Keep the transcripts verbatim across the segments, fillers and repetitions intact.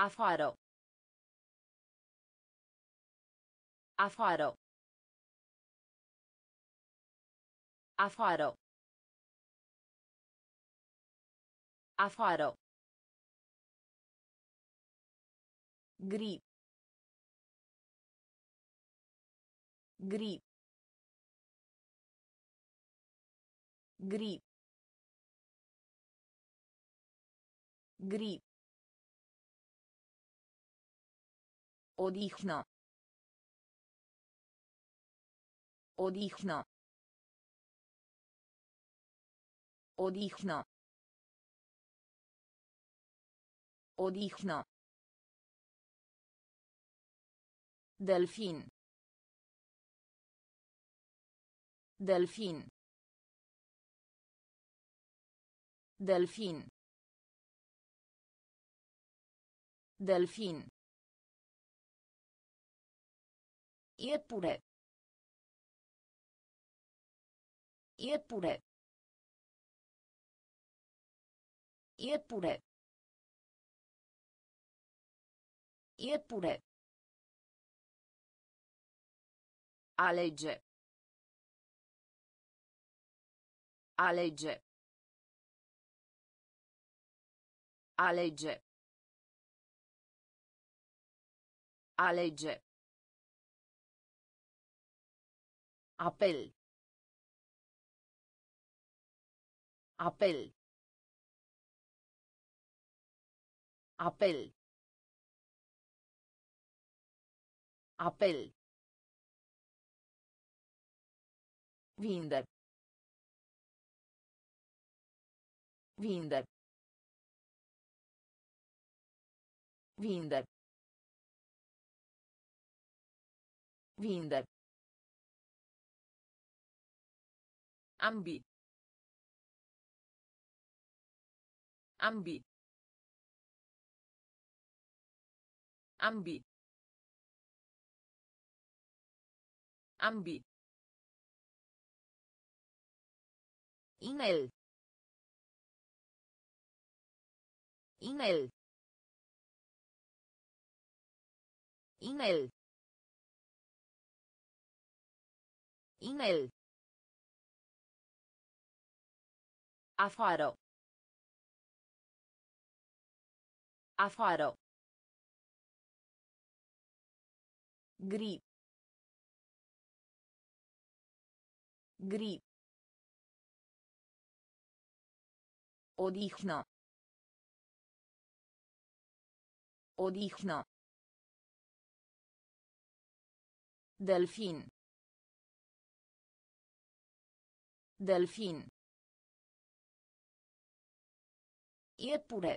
Afară. Afară. Afară. Afară. Gri. Gri. Gri. Gri. Odihnă. Odihnă. Odihnă. Odihnă. Delfin. Delfin. Delfin. Delfin. Iepure. Iepure. Iepure. Iepure. Alege. Alege. Alege. Alege. Apel. Apel. Apel. Apel. Vinde. Vinde. Vinde. Vinde. Ambi. Ambi. Ambi. Ambi. Inel. Inel. Inel. Inel. Afară. Afară. Gri. Gri. Odihnă. Odihnă. Delfin. Delfin. Iepure.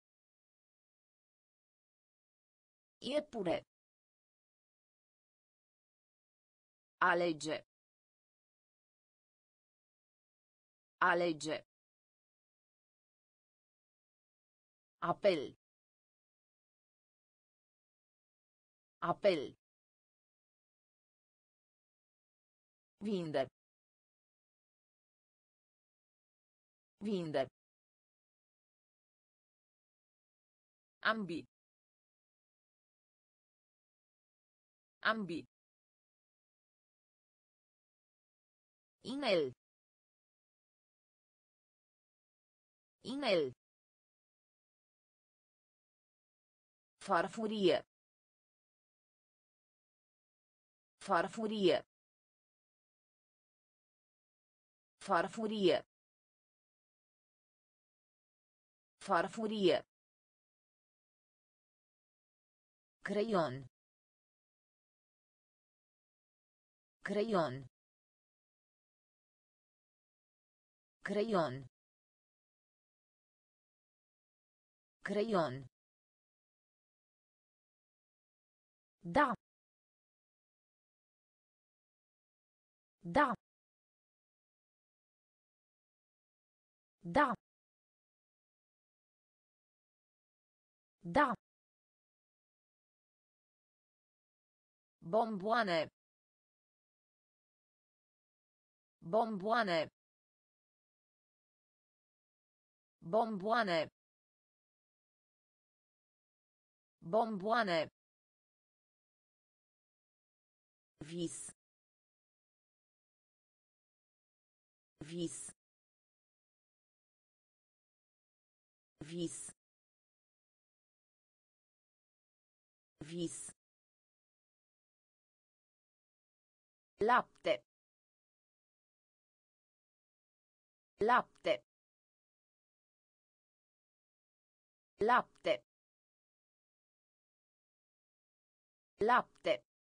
Iepure. Alege. Alege. Apel. Apel. Vinde. Vinde. Ambi. Ambi. Inel. Inel. Farfurie. Farfurie. Farfurie. Farfurie. Creion. Creion. Creion. Creion. Da. Da. Da. Da. Bomboane. Bomboane. Bomboane. Bomboane. Vis. Vis. Vis. Vis. Lapte. Lapte. Lapte. Lapte.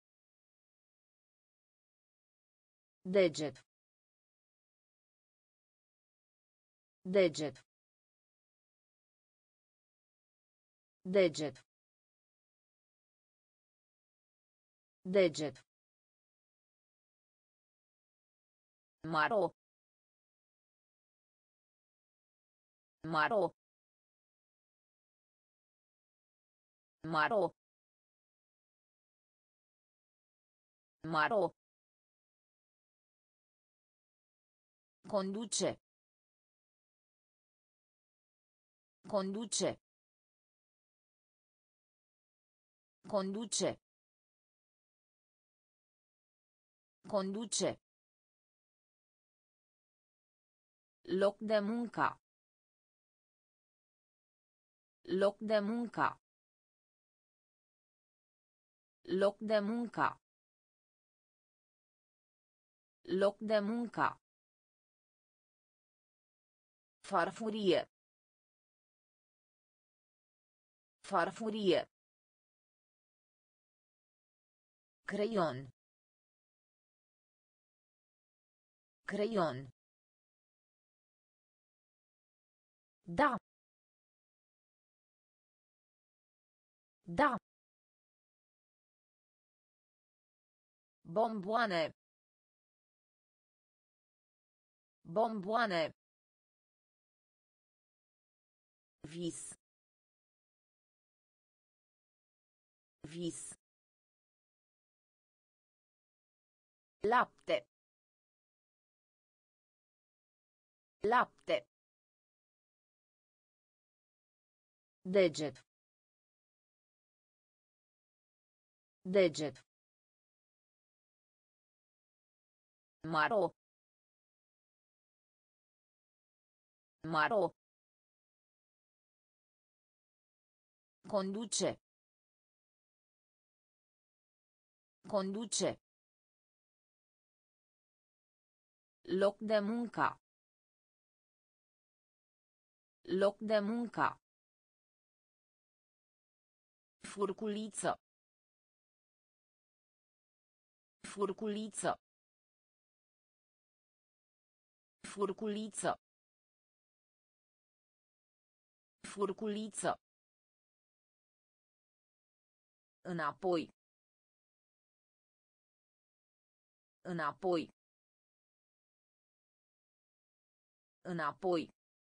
Deget. Deget. Deget. Deget. Maro. Maro. Maro. Maro. Conduce. Conduce. Conduce. Conduce. Loc de muncă. Loc de muncă. Loc de muncă. Loc de muncă. Farfurie. Farfurie. Creion. Creion. Da. Da. Bomboane. Bomboane. Vis. Vis. Lapte. Lapte. Deget. Deget. Maro. Maro. Conduce. Conduce. Loc de muncă. Loc de muncă. Furculiță. Furculiță. Furculiță. Furculiță. Înapoi. Înapoi. Înapoi.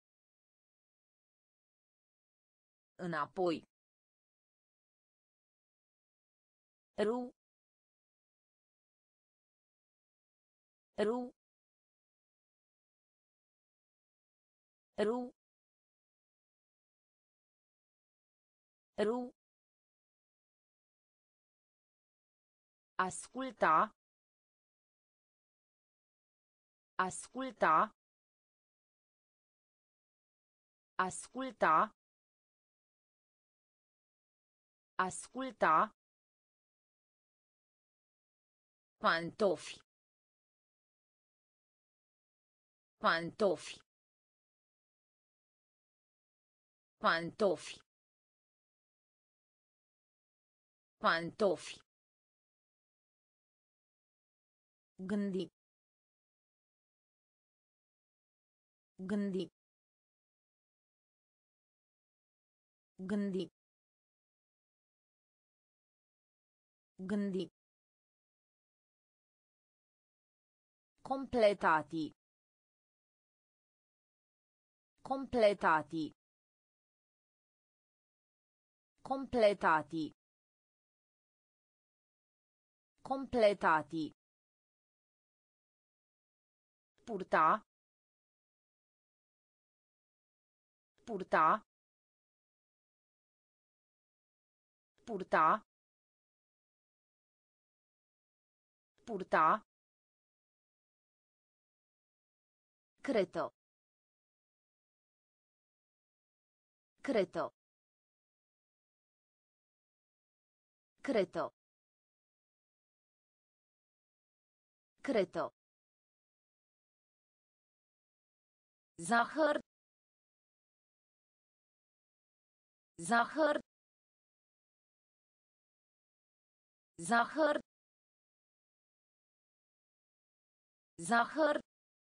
Înapoi. Ru. Ru. Ru. Ru. Asculta. Asculta. Asculta. Asculta. Pantofi. Pantofi. Pantofi. Pantofi. Gândi. Gândi. Gândi. Gândi. Completati. Completati. Completati. Completati. Purta. Purta. Purta. Purta. Creto. Creto. Creto. Creto. Zahăr. Zahăr. Zahăr. Zahăr.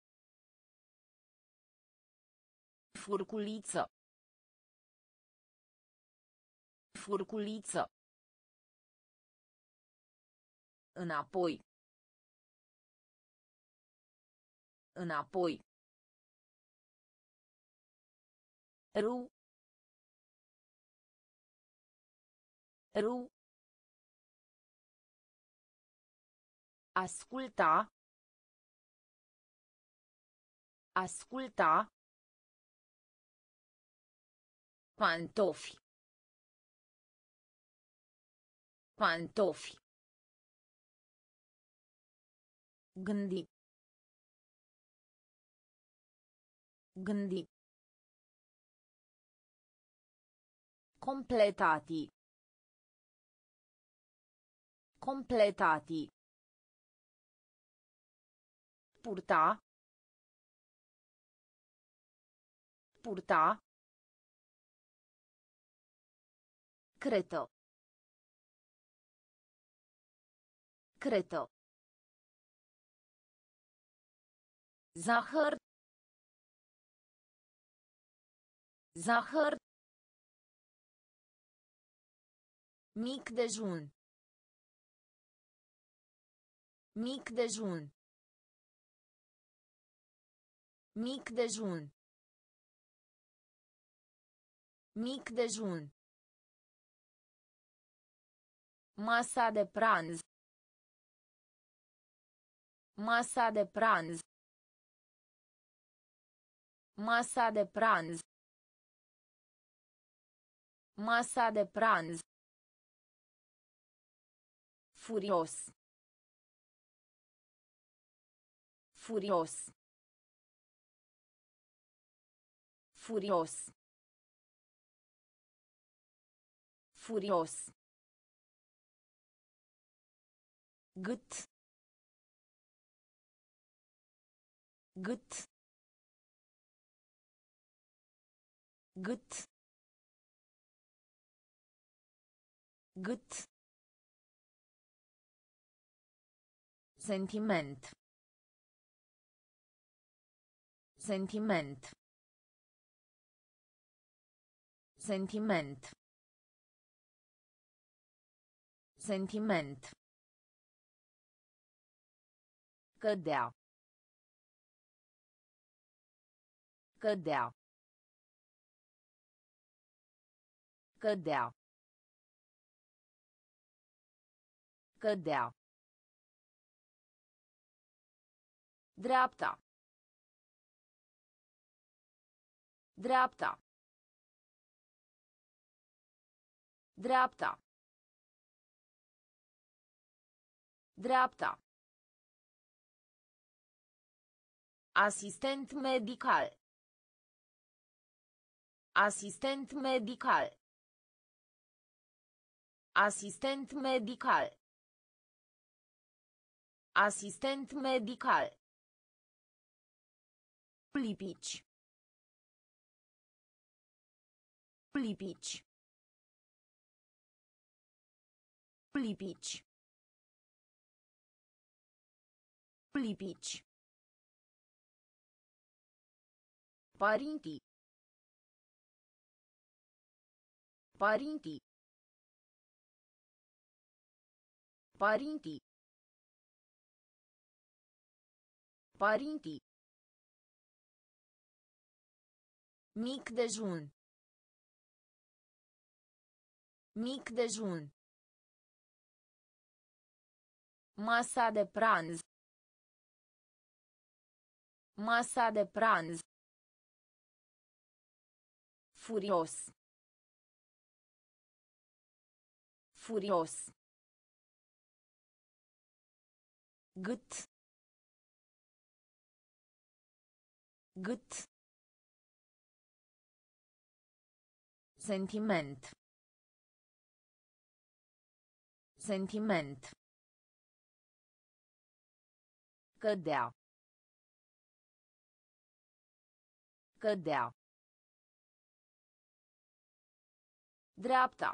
Furculiță. Furculiță. Înapoi. Înapoi. Ru. Ru. Asculta. Asculta. Pantofi. Pantofi. Gândi. Gândi. Completati. Completati. Purta. Purta. Creto. Creto. Zahăr. Zahăr. Mic dejun. Mic dejun. Mic dejun. Mic dejun. Masa de pranz. Masa de pranz. Masa de pranz. Masa de pranz. Furios. Furios. Furios. Furios. Gât. Gât. Gât. Gât. Sentiment. Sentiment. Sentiment. Sentiment. Cădea. Cădea. Cădea. Cădea. Dreapta. Dreapta. Dreapta. Dreapta. Asistent medical. Asistent medical. Asistent medical. Asistent medical. Lipici. Lipici. Lipici. Lipici. Părinții. Părinții. Părinții. Părinții. Mic dejun. Mic dejun. Masa de pranz. Masa de pranz. Furios. Furios. Gât. Gât. Sentiment. Sentiment. Cădea. Cădea. Dreapta.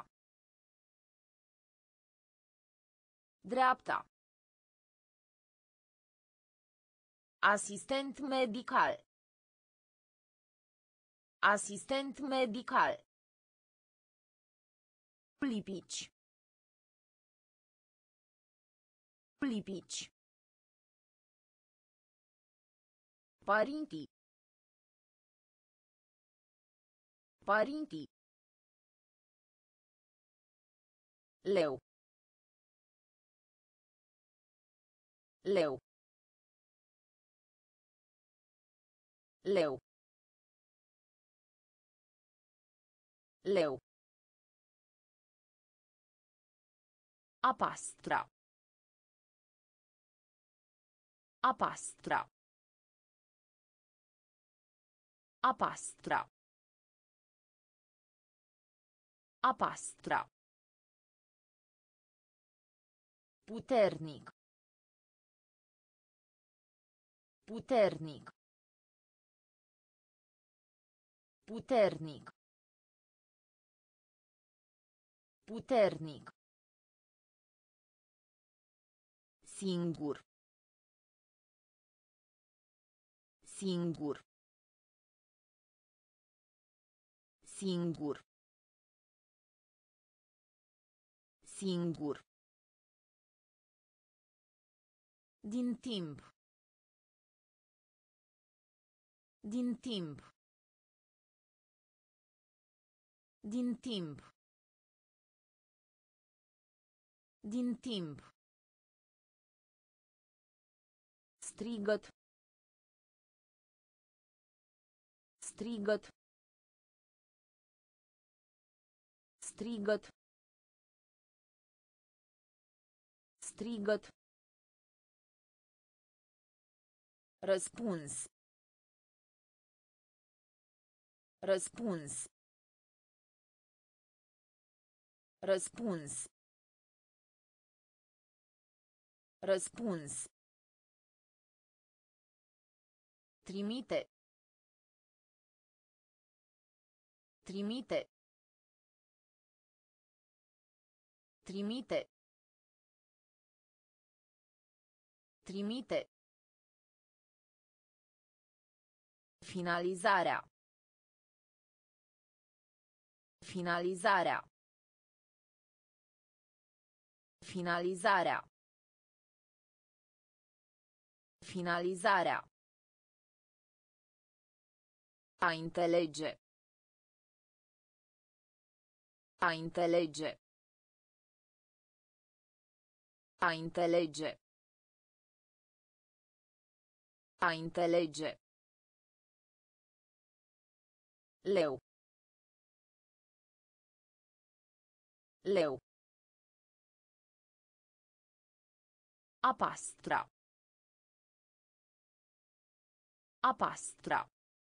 Dreapta. Asistent medical. Asistent medical. Lipici. Lipici. Părinții. Părinții. Leu. Leu. Leu. Leu. A pastra. A pastra. A pastra. A pastra. Puternic. Puternic. Puternic. Puternic. Singur. Singur. Singur. Singur. Din timp. Din timp. Din timp. Din timp. Strigăt. Strigăt. Strigăt. Strigăt. Răspuns. Răspuns. Răspuns. Răspuns. Trimite. Trimite. Trimite. Trimite. Finalizarea. Finalizarea. Finalizarea. Finalizarea. A înțelege. A înțelege. A înțelege. A înțelege. Leu. Leu. A pastra. A pastra.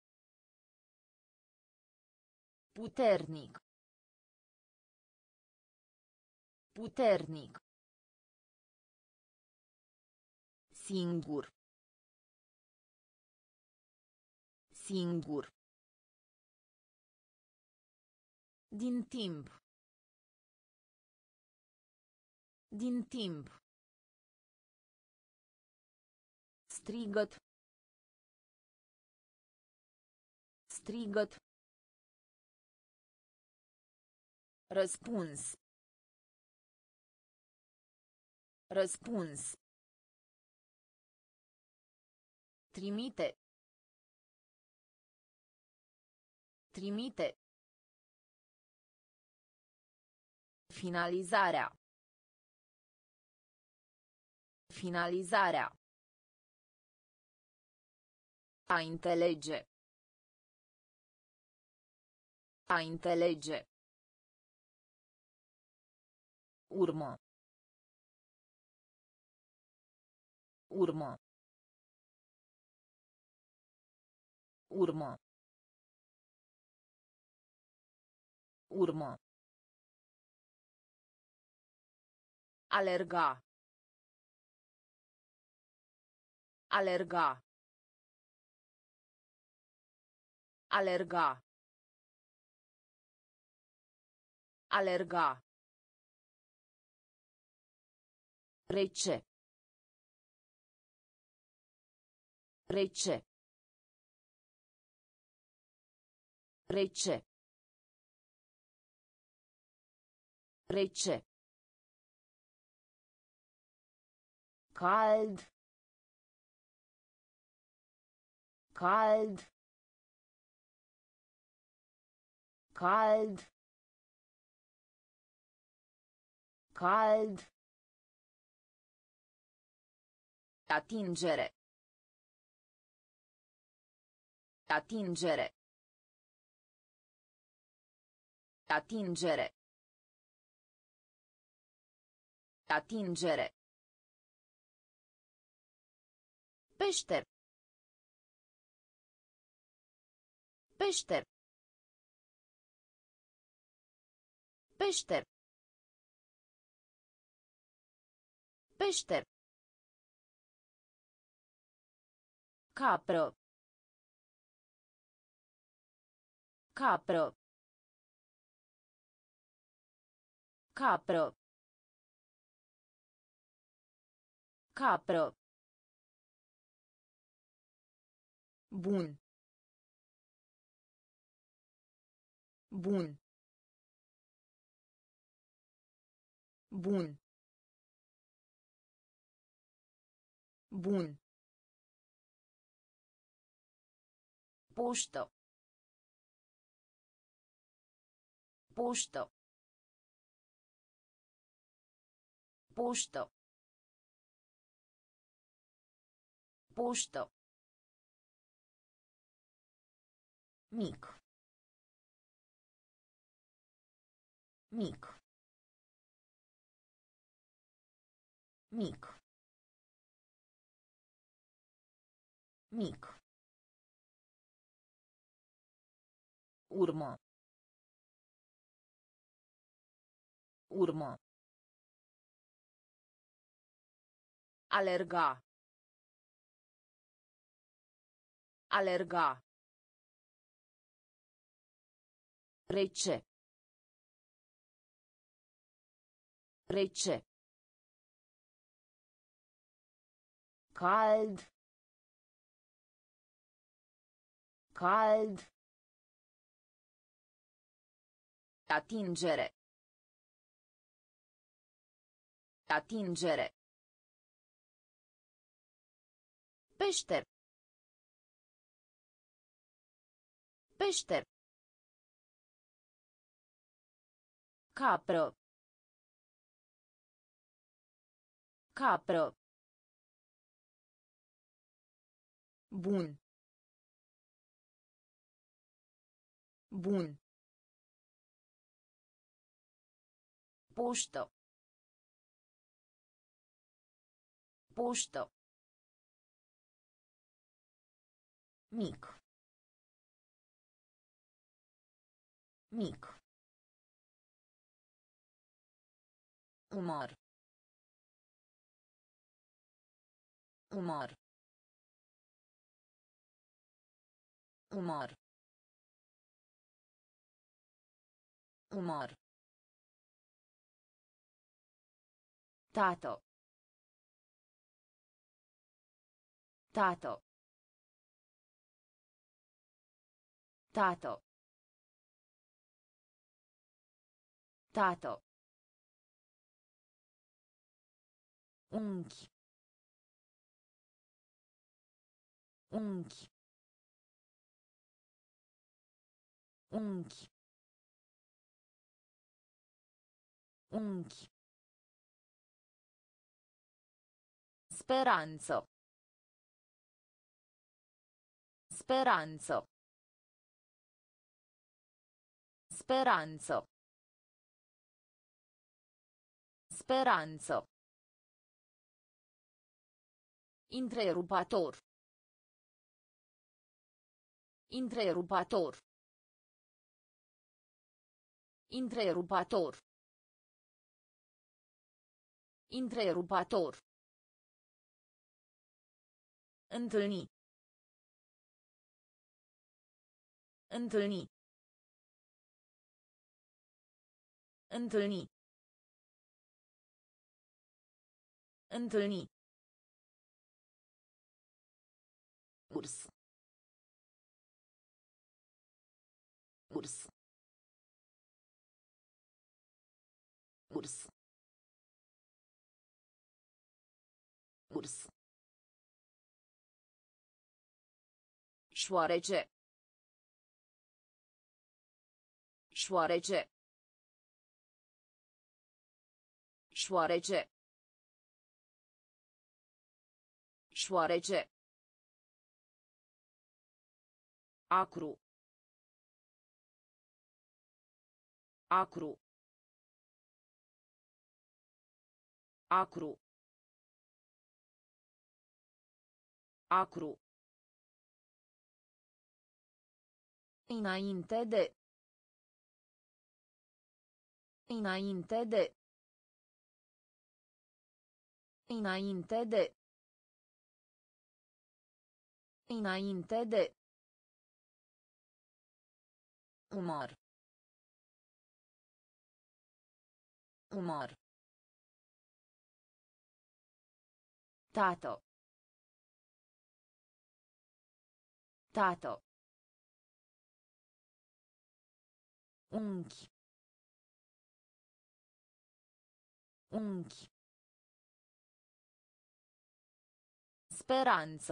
Puternic. Puternic. Singur. Singur. Din timp. Din timp. Strigăt. Strigăt. Răspuns. Răspuns. Trimite. Trimite. Finalizarea. Finalizarea. A înțelege. A înțelege. Urmă. Urmă. Urmă. Urmă. Alerga. Alerga. Alerga. Alerga. Rece. Rece. Rece. Rece. Cald. Cald. Cald. Cald. Atingere. Atingere. Atingere. Atingere. Peșter. Peșter. Peșter. Peșter. Capro. Capro. Capro. Capro. Bun. Bun. Bun. Bun. Poștă. Poștă. Poștă. Poștă. Mic. Mic. Mic. Mic. Urmă. Urmă. Alerga. Alerga. Rece. Rece. Cald. Cald. Atingere. Atingere. Peșter. Peșter. Capro. Capro. Bun. Bun. Poștă. Poștă. Mic. Mic. Umăr. Umăr. Umăr. Umăr. Tato. Tato. Tato. Tato. Unchi. Unchi. Unchi. Unchi. Speranță. Speranță. Speranță. Speranță. Întrerupator. Întrerupator. Întrerupator. Întrerupator. Întâlni. Întâlni. Întâlni. Întâlni. Urs. Urs. Urs. Urs. Șoarece. Șoarece. Șoarece. Șoarece. Acru. Acru. Acru. Acru. Înainte de. Înainte de. Înainte de. Înainte de. Umor. Umor. Tato. Tato. Unchi. Unchi. Speranță.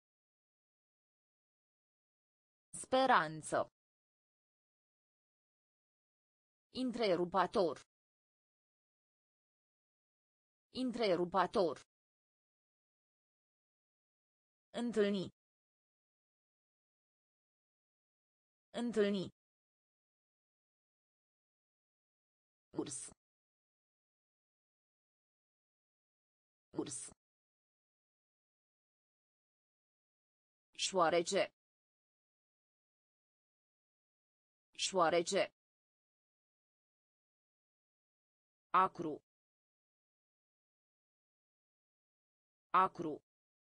Speranță. Întrerupator. Întrerupator. Întâlni. Întâlni. Urs. Urs. Șoarece. Șoarece. Acru. Acru.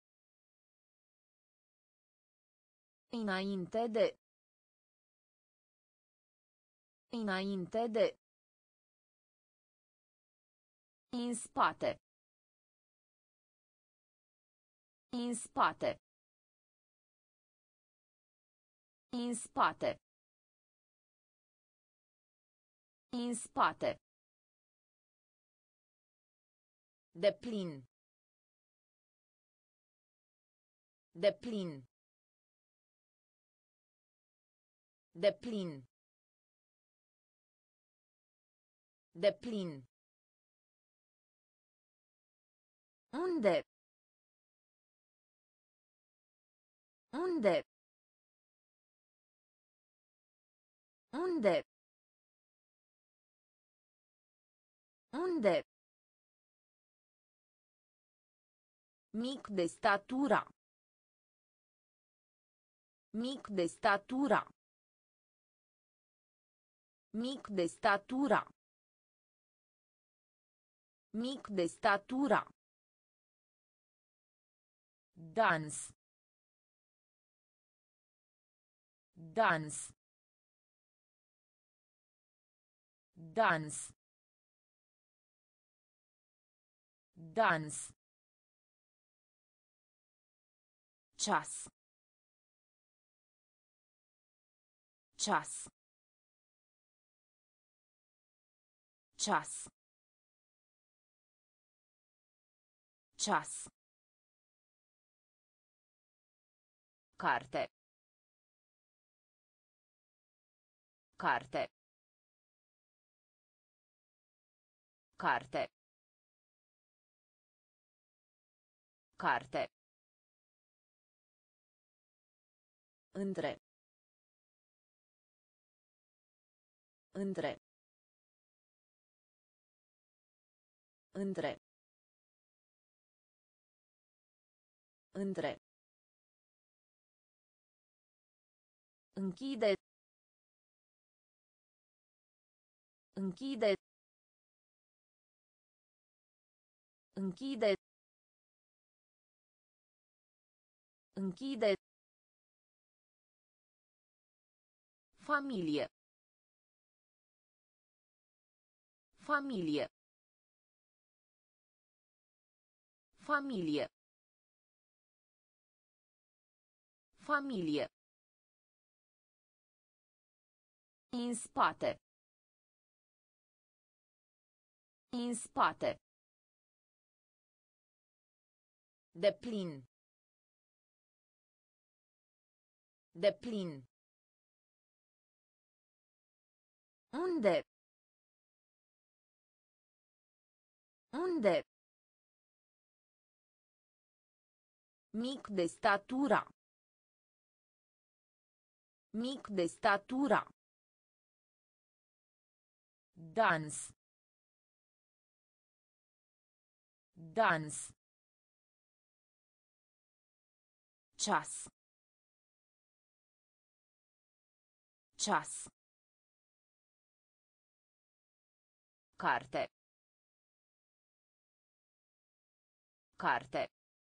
Înainte de. Înainte de. În spate. În spate. În spate. În spate. Deplin. Deplin. Deplin. Deplin. Unde? Unde? Unde? Unde? Mic de statura. Mic de statura. Mic de statura. Mic de statura. Dans. Dans. Dans. Dans. Ceas. Ceas. Ceas. Ceas. Carte. Carte. Carte. Carte. Între. Între. Între. Între. Închide. Închide. Închide. Închide. Familie. Familie. Familie. Familie. În spate. În spate. Deplin. Deplin. Unde? Unde? Mic de statura. Mic de statura. Dans. Dans. Ceas. Ceas. Carte. Carte.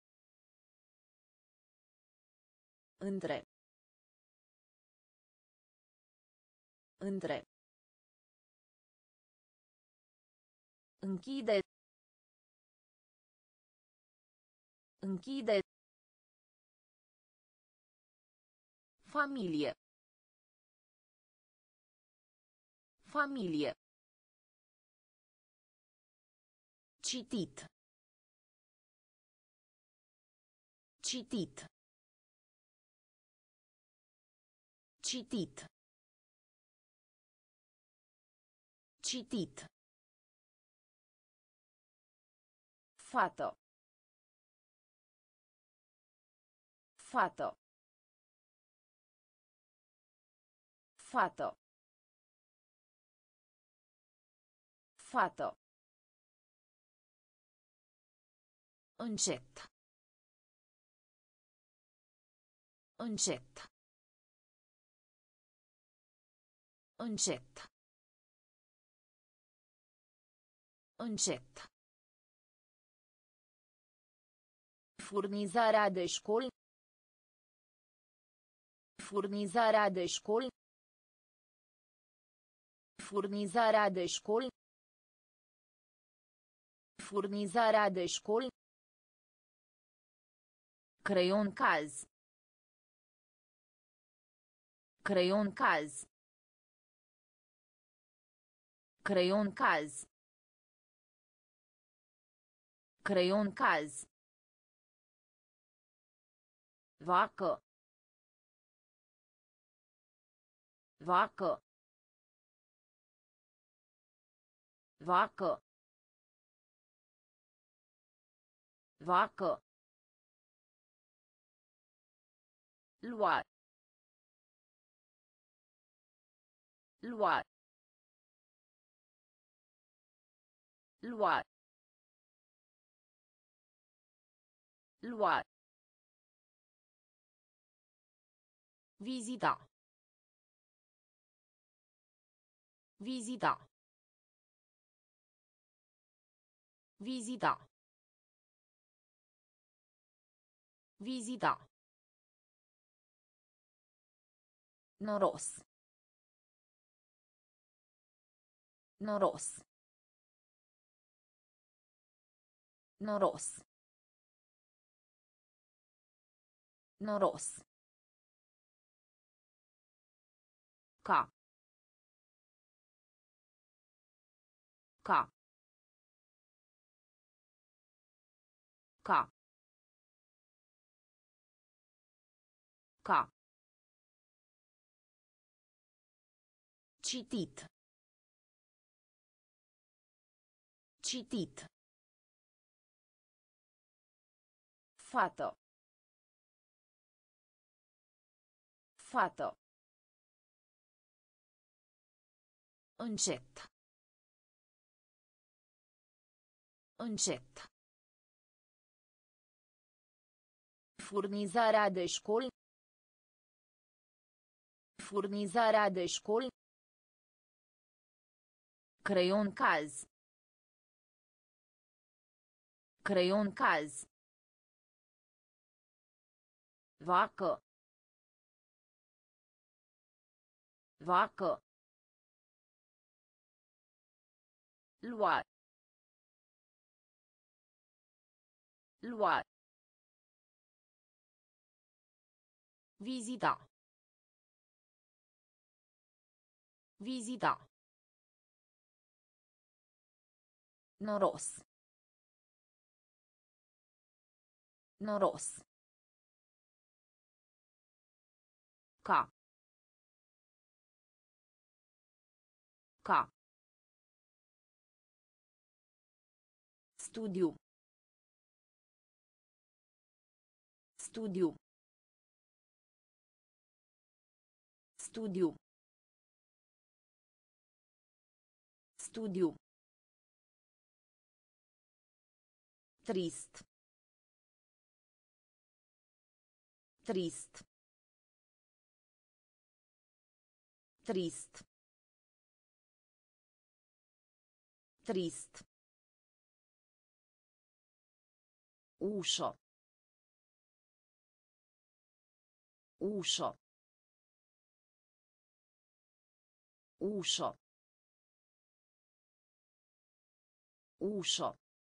Între. Între. Închide. Închide. Familie. Familie. Citit. Citit. Citit. Citit. Fată. Fată. Fată. Fată. Încet. Încet. Încet. Încet. Furnizarea de școli. Furnizarea de școli. Furnizarea de școli. Furnizarea de școli. Creion caz. Creion caz. Creion caz. Creion caz. Vacă. Vacă. Vacă. Vacă. Lua. Lua. Lua. Lua. Vizita. Vizita. Vizita. Vizita. Noros. Noros. Noros. Noros. Ca. Ca. Ca. Ca. Citit. Citit. Fată. Fată. Încet. Încet. Furnizarea de școli. Furnizarea de școli. Creion caz. Creion caz. Vacă. Vacă. Lua. Lua. Vizita. Vizita. Noros. Noros. Ca. Ca. Studiu. Studiu. Studiu. Studiu. Trist. Trist. Trist. Trist. Ușă. Ușă. Ușă. Ușă.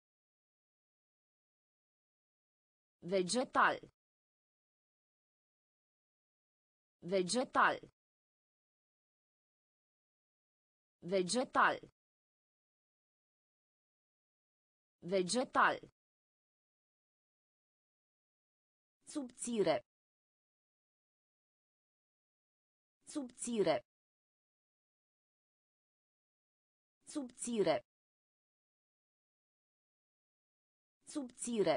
Vegetal. Vegetal. Vegetal. Vegetal. Subțire. Subțire. Subțire. Subțire.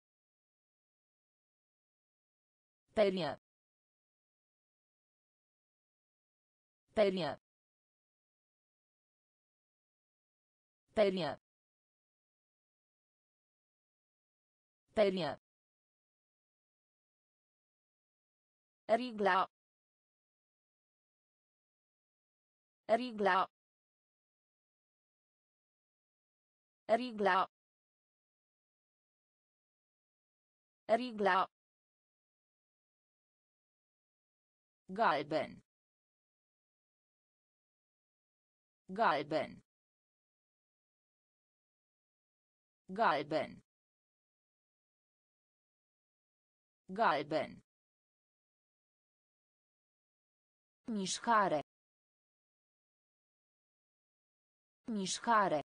Perie. Perie. Perie. Perie. Rigla. Rigla. Rigla. Rigla. Galben. Galben. Galben. Galben. Mișcare. Mișcare.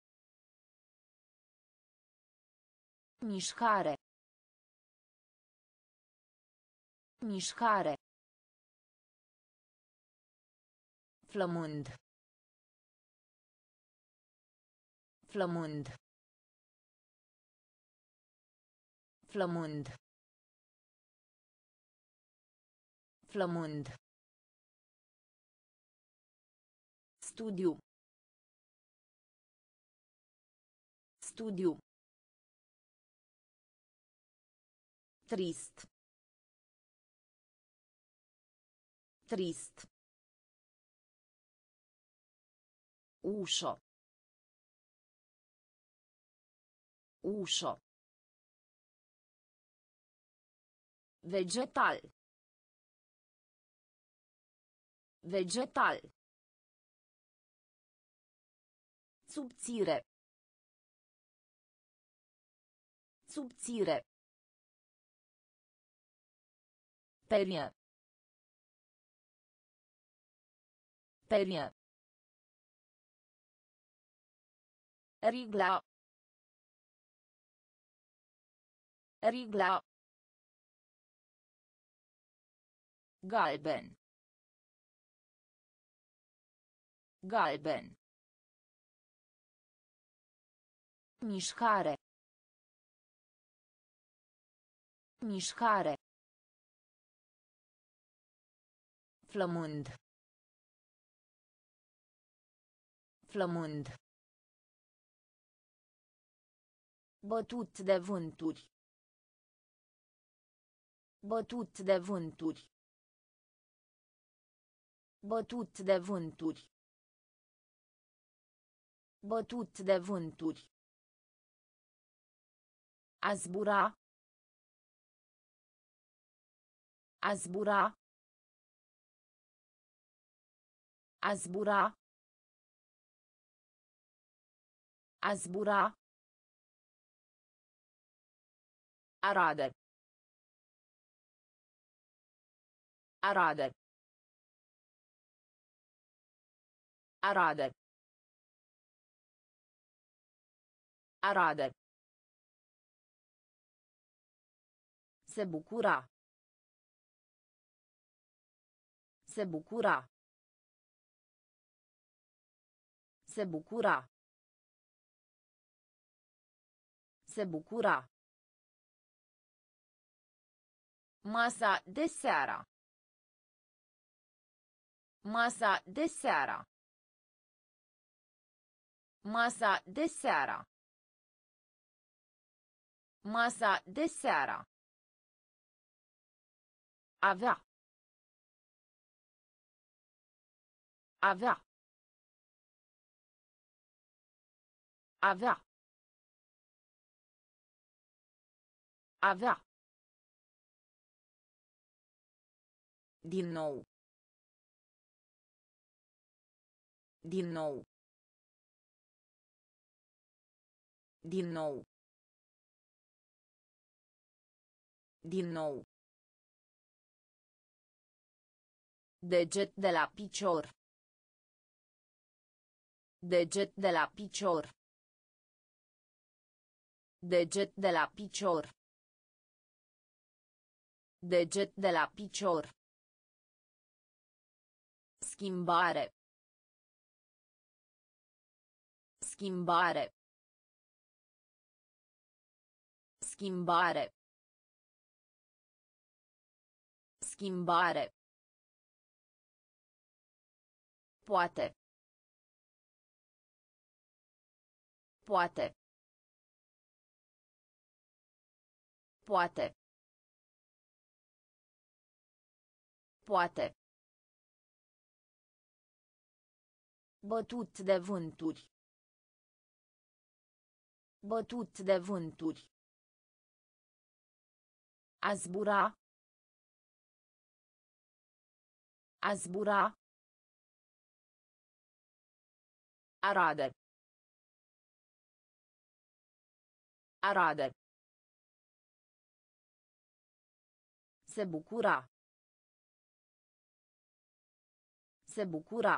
Mișcare. Mișcare. Flămând. Flămând. Flămând. Flămând. Studiu. Studiu. Trist. Trist. Ușă. Ușă. Vegetal. Vegetal. Subțire. Subțire. Perie. Perie. Rigla. Rigla. Galben. Galben. Mișcare. Mișcare. Flămând. Flămând. Bătut de vânturi. Bătut de vânturi. Bătut de vânturi. Bătut de vânturi. A zbura. A zbura. A zbura. A zbura. Arade. Arade. Arade. Arade. Se bucura. Se bucura. Se bucura. Se bucura. Masa de seara. Masa de seara. Masa de seara. Masa de seara. Avea. Avea. Avea. Avea. Din nou. Din nou. Din nou. Din nou. Deget de la picior. Deget de la picior. Deget de la picior. Deget de la picior. Schimbare. Schimbare. Schimbare. Schimbare. Poate. Poate. Poate. Poate. Bătut de vânturi. Bătut de vânturi. A zbura. A zbura. Arade. Arade. Se bucura. Se bucura.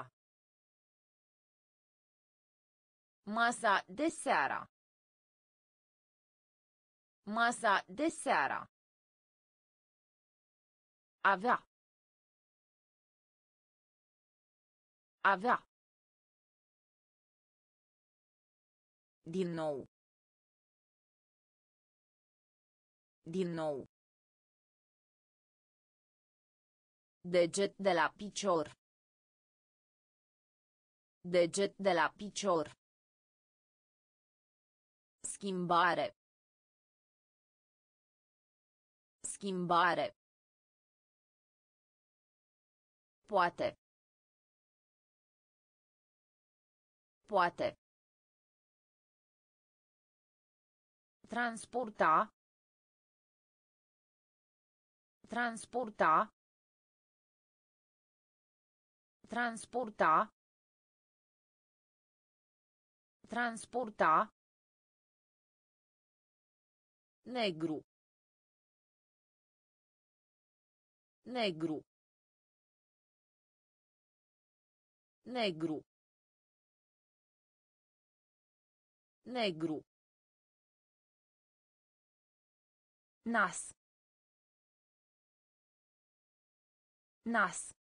Masa de seara. Masa de seara. Avea. Avea. Din nou. Din nou. Deget de la picior. Deget de la picior. Schimbare. Schimbare. Poate. Poate. Transporta. Transporta. Transporta. Transporta. Negru. Negru. Negru. Negru. Nas. Nas.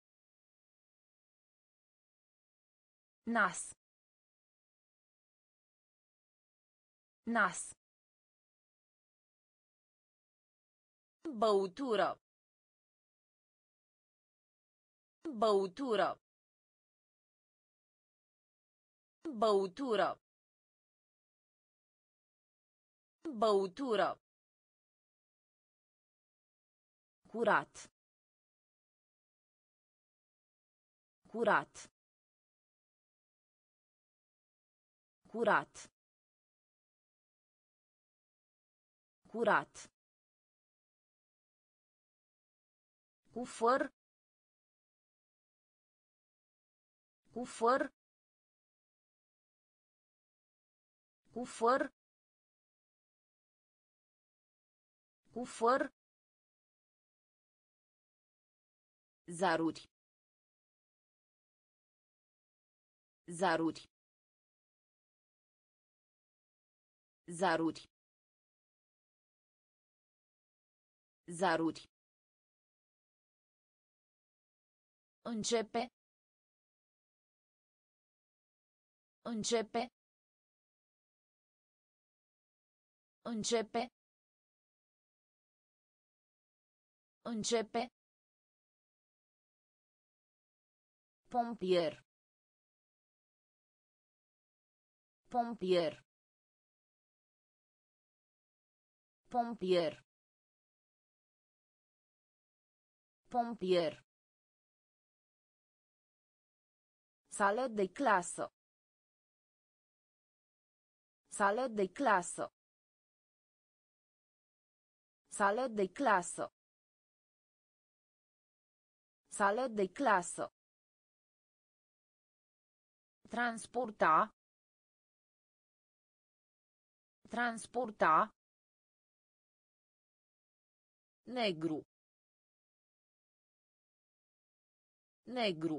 Nas. Nas. Băutură. Băutură. Băutură. Băutură. Curat. Curat. Curat. Curat. Cufăr. Cufăr. Cufăr. Cufăr. Zaruri. Zaruri. Zaruri. Zaruri. Începe. Începe. Începe. Începe. Pompier. Pompier. Pompier. Pompier. Sală de clasă. Sală de clasă. Sală de clasă. Sală de clasă. Transporta. Transporta. Negru. Negru.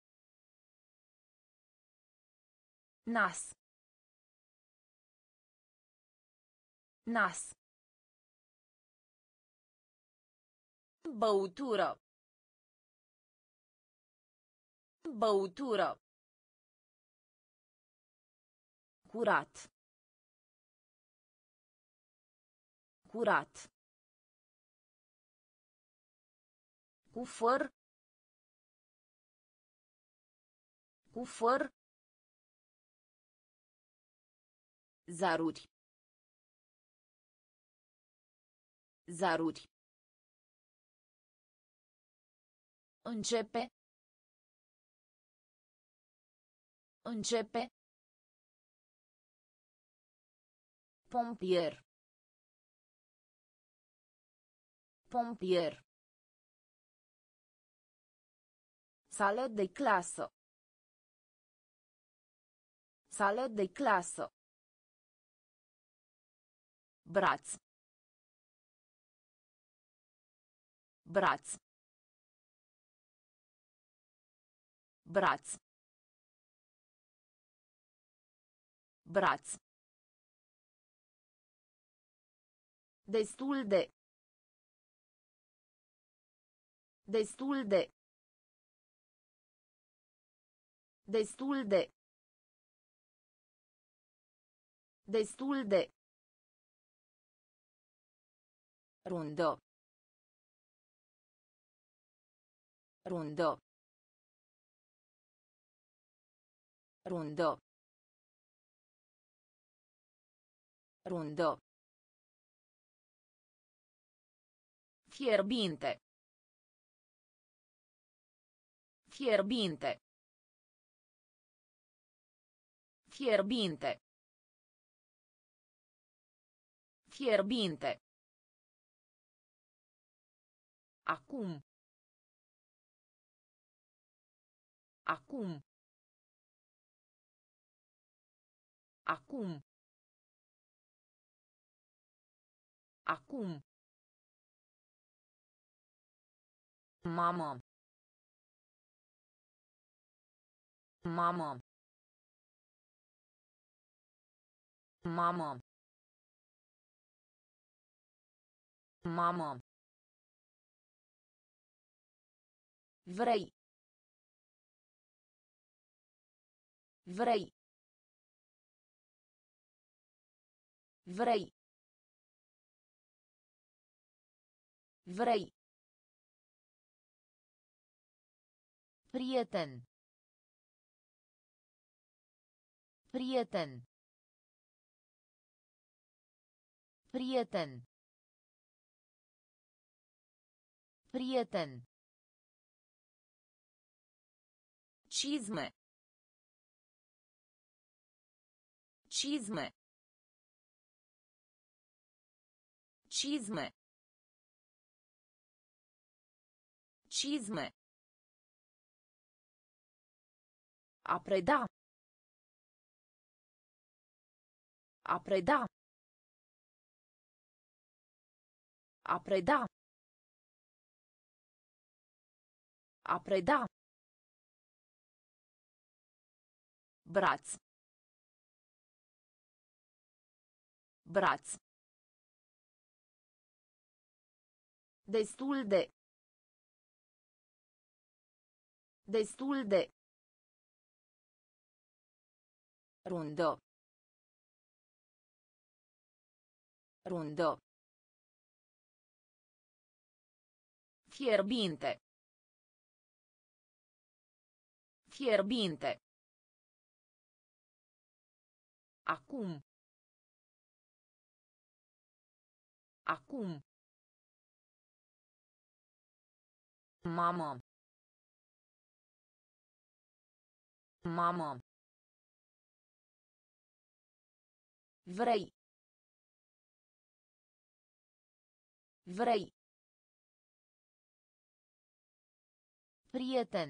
Nas. Nas. Băutură. Băutură. Curat. Curat. Cufăr. Cufăr. Zaruri. Zaruri. Începe. Începe. Pompier. Pompier. Sală de clasă. Sală de clasă. Braț. Braț. Braț. Braț. Destul de. Destul de. Destul de. Destul de. Rundă. Rundă. Rundă. Rundă. Fierbinte. Fierbinte. Fierbinte. Fierbinte. Acum. Acum. Acum. Acum. Mamă. Mamă. Mamă. Mamă. Vrei. Vrei. Vrei. Vrei. Prieten. Prieten. Prieten. Prieten. Cizme. Cizme. Cizme. Cizme. A preda. A preda. A preda. A preda. Braț. Braț. Destul de. Destul de. Rundă. Rundă. Fierbinte. Fierbinte. Acum. Acum. Mamă. Mamă. Vrei. Vrei. Prieten.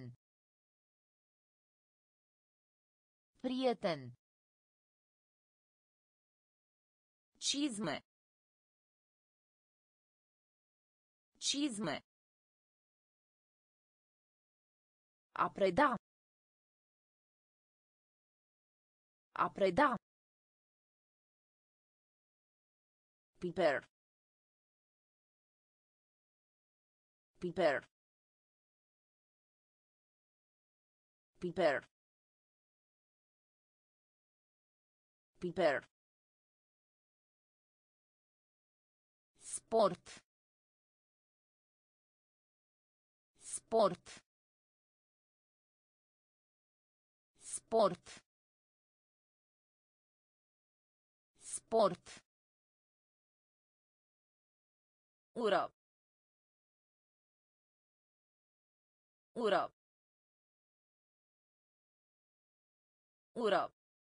Prieten. Cizme. Cizme. A preda. A preda. Piper. Piper. Piper. Piper. Sport. Sport. Sport. Sport. Ură. Ură. Ură.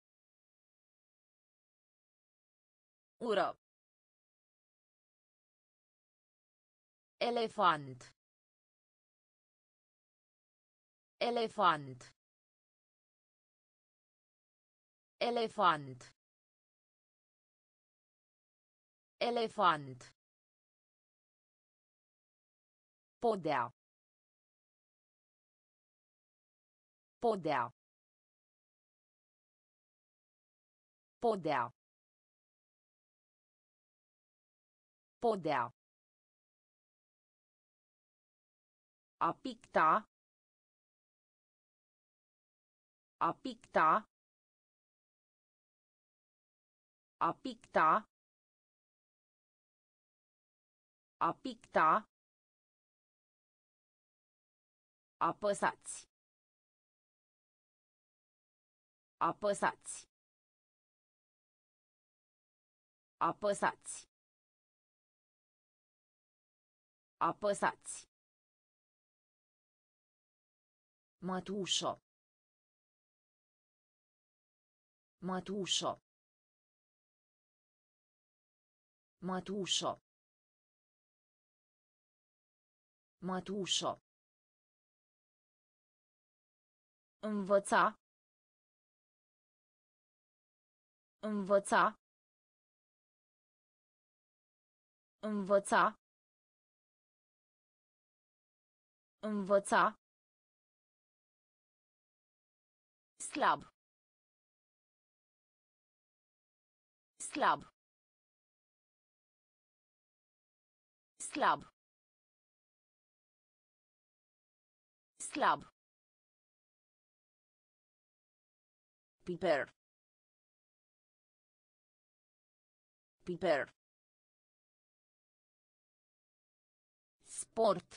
Ură. Elefant. Elefant. Elefant. Elefant. Podea. Podea. Podea. Podea. A picta. A picta. A picta. A picta. Apăsați. Apăsați. Apăsați. Apăsați. Mătușă. Mătușă. Mătușă. Mătușă. Învăța. Învăța. Învăța. Învăța. Slab. Slab. Slab. Slab. Piper. Piper. Sport.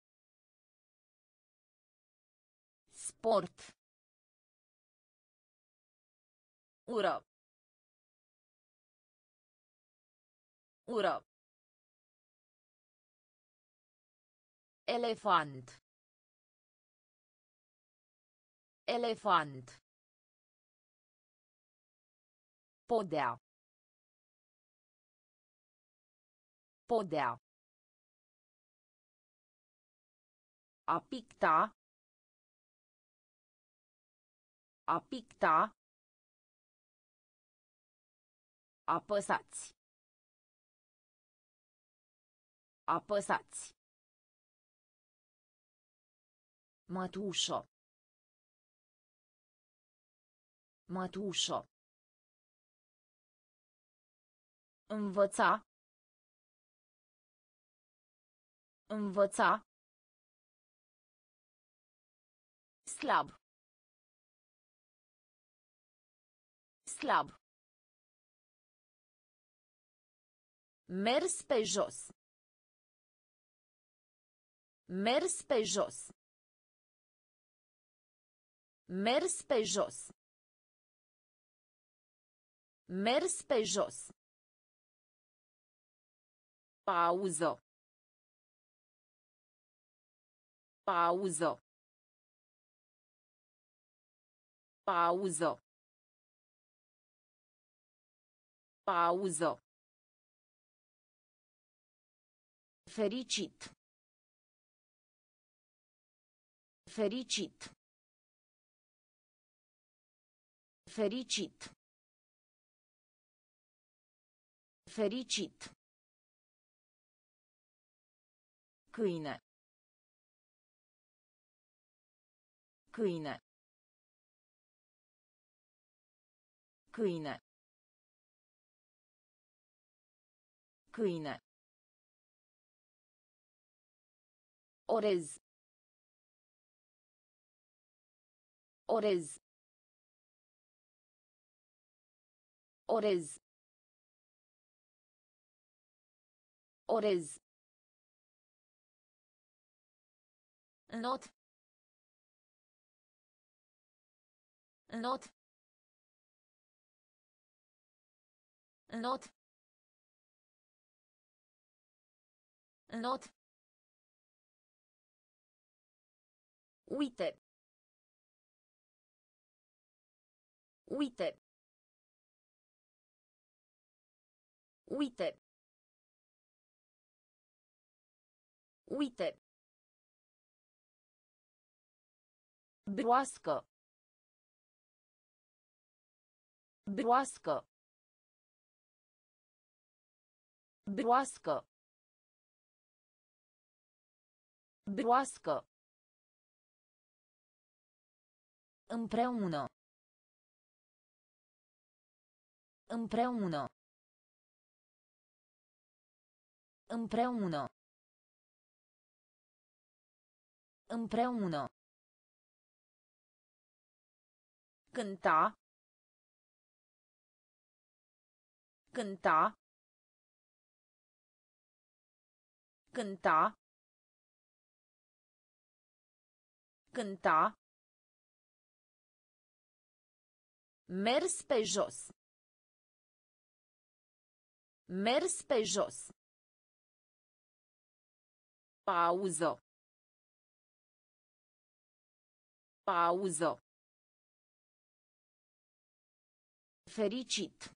Sport. Ură. Ură. Elefant. Elefant. Podea. Podea. A picta. A picta. Apăsați. Apăsați. Mătușă. Mătușă. Învăța. Învăța. Slab. Slab. Mers pe jos. Mers pe jos. Mers pe jos. Mers pe jos. Pauză. Pauză. Pauză. Pauză. Fericit. Fericit. Fericit. Fericit. Câine. Câine. Câine. Câine. Orez. Orez. Orez. Orez. Not. Not. Not. Not. Uite. Uite. Uite. Uite. Broască. Broască. Broască. Broască. Împreună. Împreună. Împreună. Împreună. Cânta. Cânta. Cânta. Cânta. Mers pe jos. Mers pe jos. Pauză. Pauză. Fericit.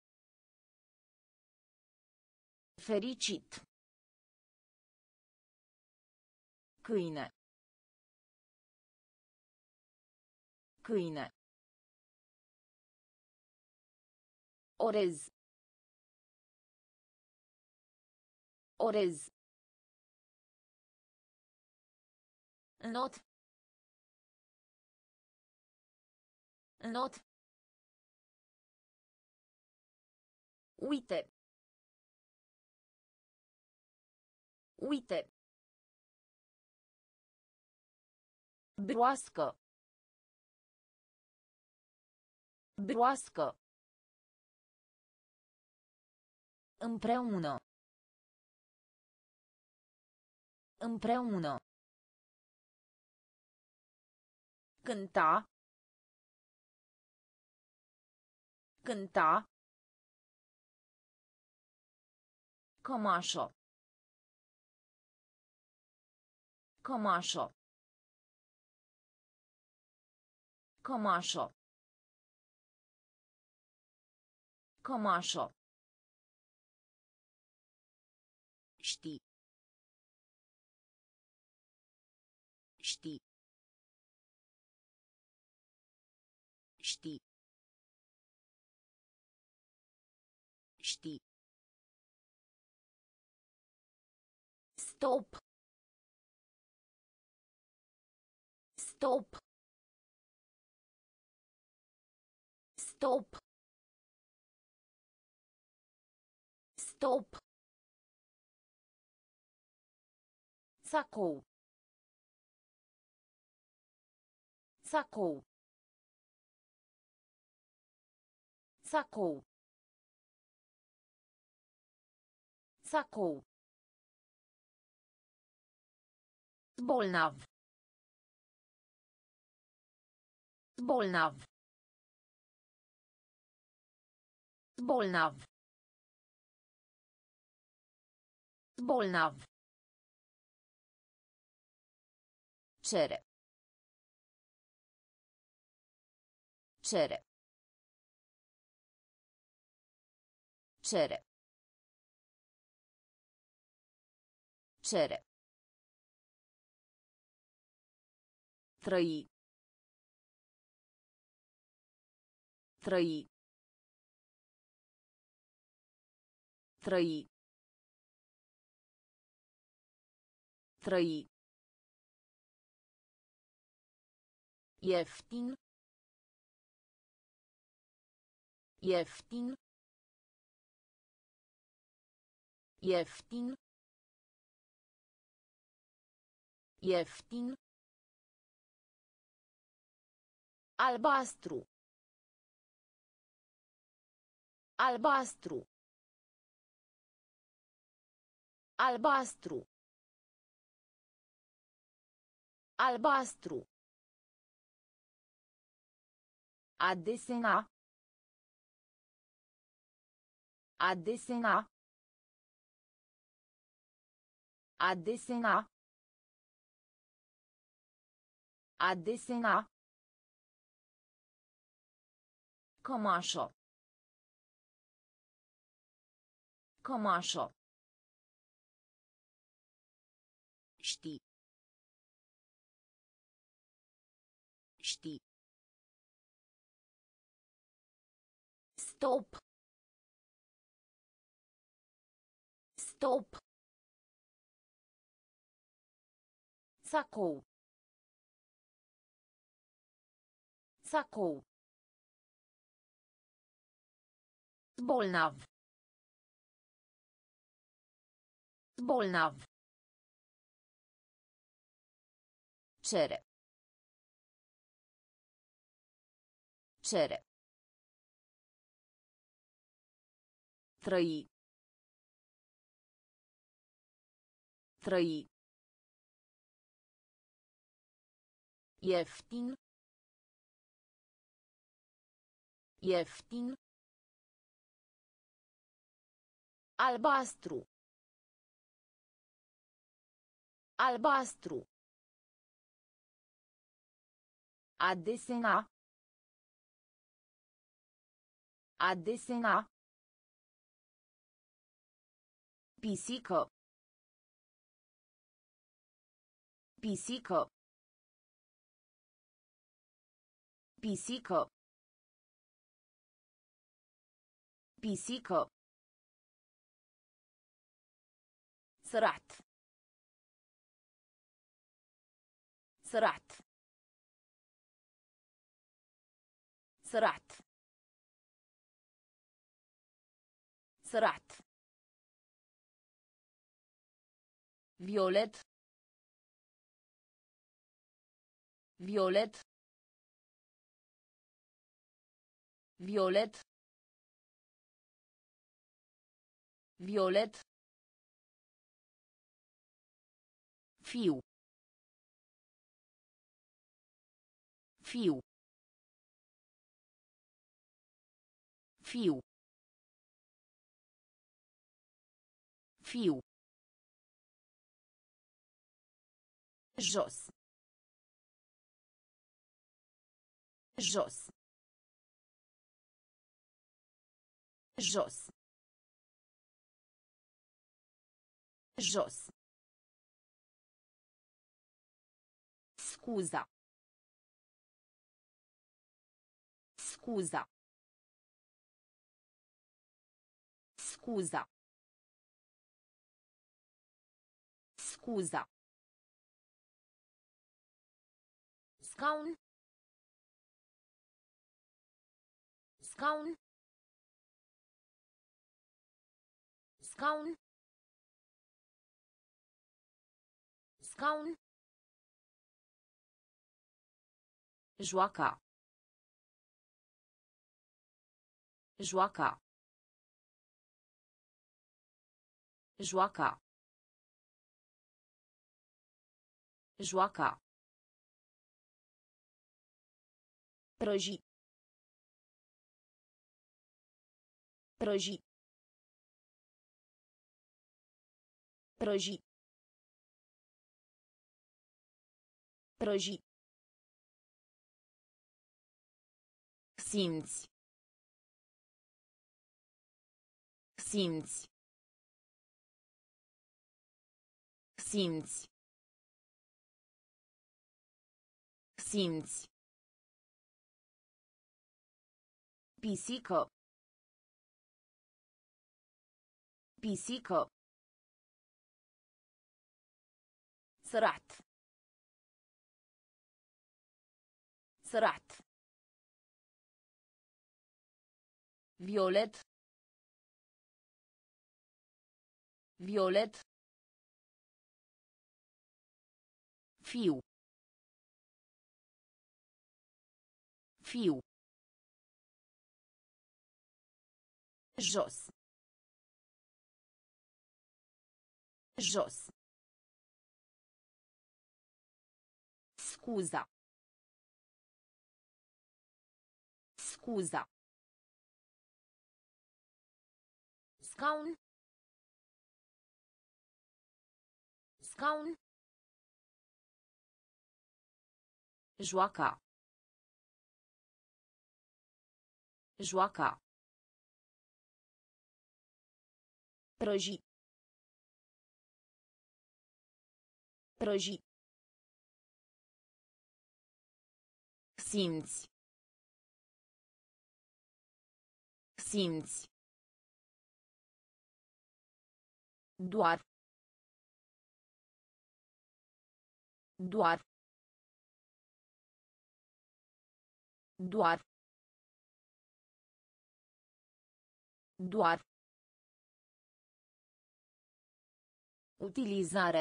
Fericit. Câine. Câine. Orez. Orez. Not. Not. Uite. Uite. Broască. Broască. Împreună. Împreună. Cânta. Cânta. Cămașă. Cămașă. Cămașă. Cămașă. Știi. Știi. Știi. Știi. Stop. Stop. Stop. Stop. Sacou. Sacou. Sacou. Sacou. Bolnav. Bolnav. Bolnav. Bolnav. Cere. Cere. Cere. Cere. Trăi. Trăi. Trăi. Trăi. Ieftin. Ieftin. Ieftin. Ieftin. Albastru. Albastru. Albastru. Albastru. A desena. A desena. A desena. A desena. Cămașă. Cămașă. Știi. Știi. Stop. Stop. Sacou. Sacou. Bolnav. Bolnav. Cere. Cere. Trăi. Trăi. Ieftin. Ieftin. Albastru. Albastru. A desena. A desena. Pisică. Pisică. Pisică. Pisică. Sărat. Sărat. Sărat. Sărat. Violet. Violet. Violet. Violet. Fiu. Fiu. Fiu. Fiu. Jos. Jos. Jos. Jos. Scuza. Scuza. Scuza. Scuza. Scaun. Scaun. Scaun. Scaun. Joaca. Joaca. Joaca. Joaca. Prăji. Prăji. Prăji. Prăji. Simți. Simți. Simți. Simți. Pisică. Pisică. Sărat. Sărat. Violet. Violet. Fiu. Fiu. Jos. Jos. Scuza. Scuza. Scaun. Scaun. Joaca. Joaca. Prăji. Prăji. Simți. Simți. Doar. Doar. Doar. Doar. Utilizare.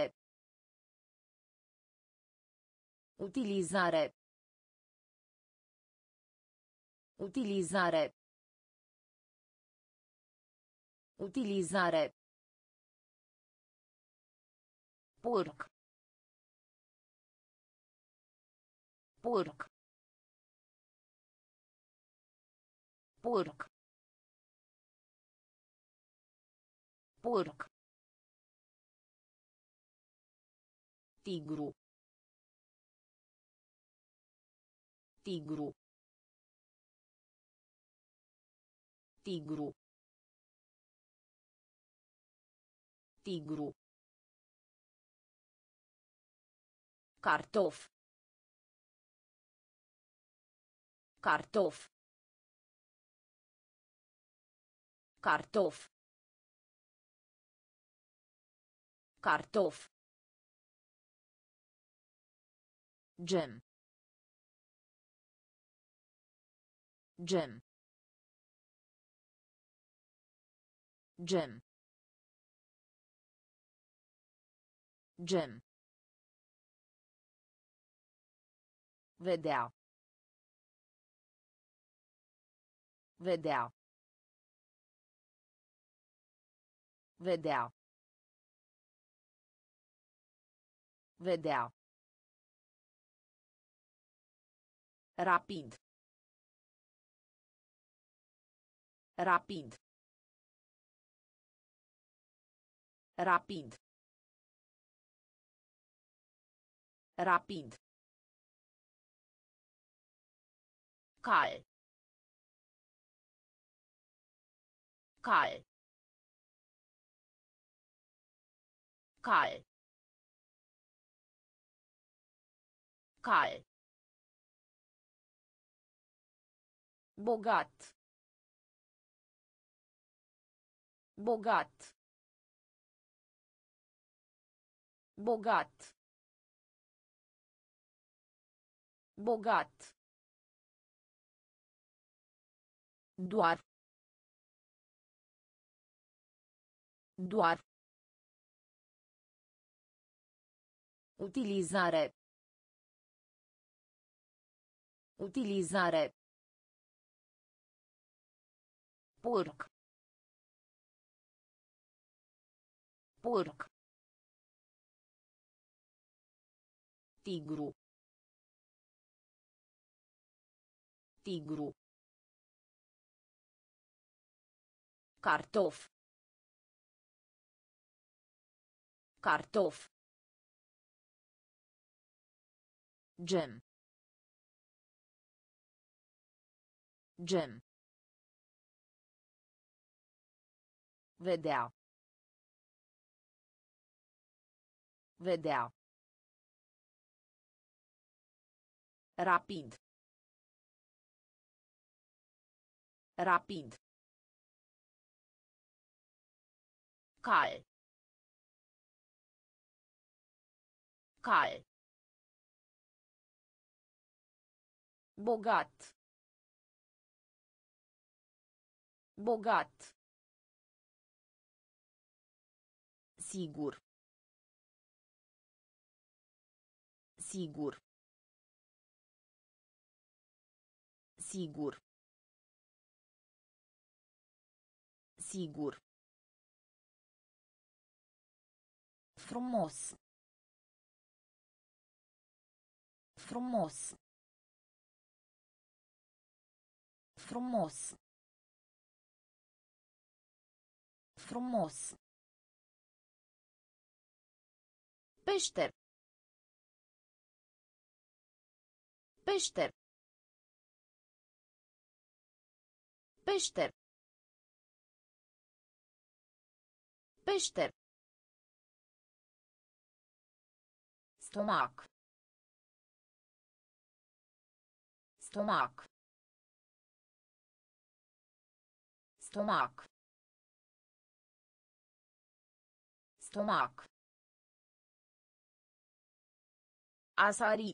Utilizare. Utilizare. Utilizare. Porc. Porc. Porc. Porc. Tigru. Tigru. Tigru. Tigru. Cartof. Cartof. Cartof. Cartof. Gem. Gem. Gem. Gem. Vedea. Vedea. Vedea. Vedea. Rapid. Rapid. Rapid. Rapid. Cal. Cal. Cal. Cal. Bogat. Bogat. Bogat. Bogat. Doar. Doar. Utilizare. Utilizare. Porc. Porc. Tigru. Tigru. Cartof. Cartof. Gem. Gem. Vedea. Vedea. Rapid. Rapid. Cal. Cal. Bogat. Bogat. Sigur. Sigur. Sigur. Sigur. Frumos. Frumos. Frumos. Frumos. Peșter. Peșter. Peșter. Peșter. Stomac. Stomac. Stomac. Stomac. A sari.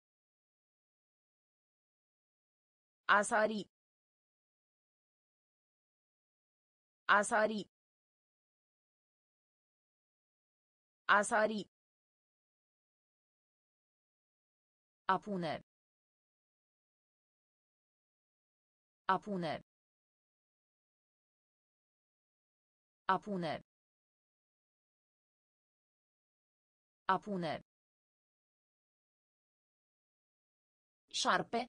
A sari. A sari. A sari. A pune. A pune. A pune. A pune. Șarpe.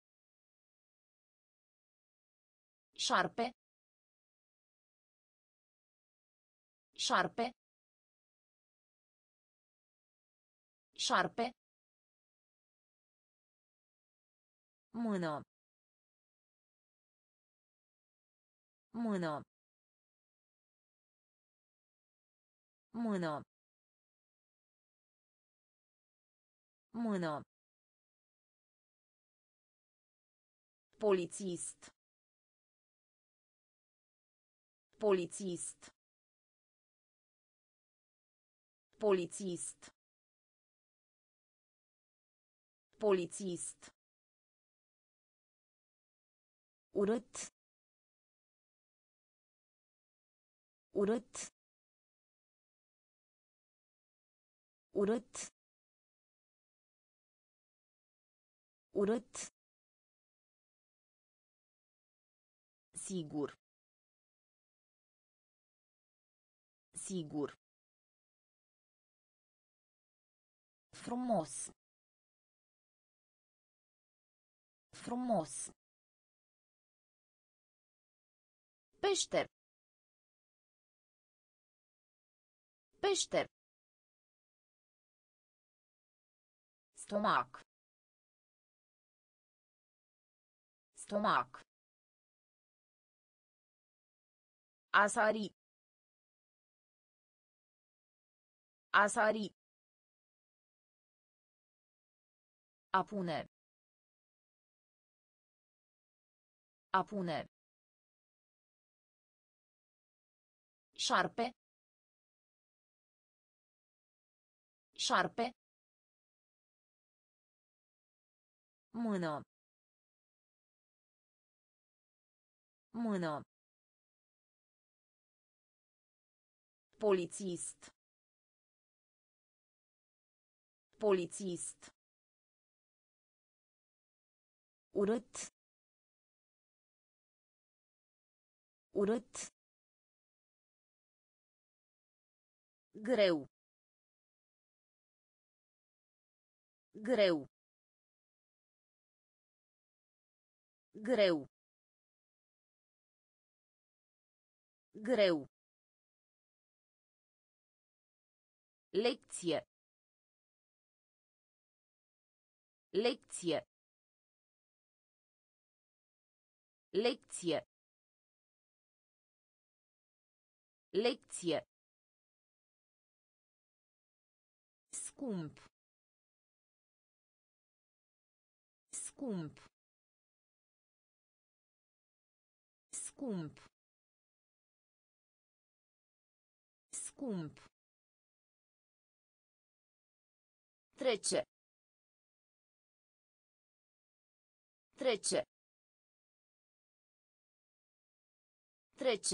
Șarpe. Șarpe. Șarpe. Mână. Mână. Mână. Mână. Polițist. Polițist. Polițist. Polițist. Urât. Urât. Urât. Urât. Sigur. Sigur. Frumos. Frumos. Peșter. Peșter. Stomac. Stomac. A sari. A sari. A pune. A pune. Șarpe. Șarpe. Mână. Mână. Polițist. Polițist. Urât. Urât. Greu. Greu. Greu. Greu. Lecție. Lecție. Lecție. Lecție. Scump. Scump. Scump. Scump. Trece. Trece. Trece.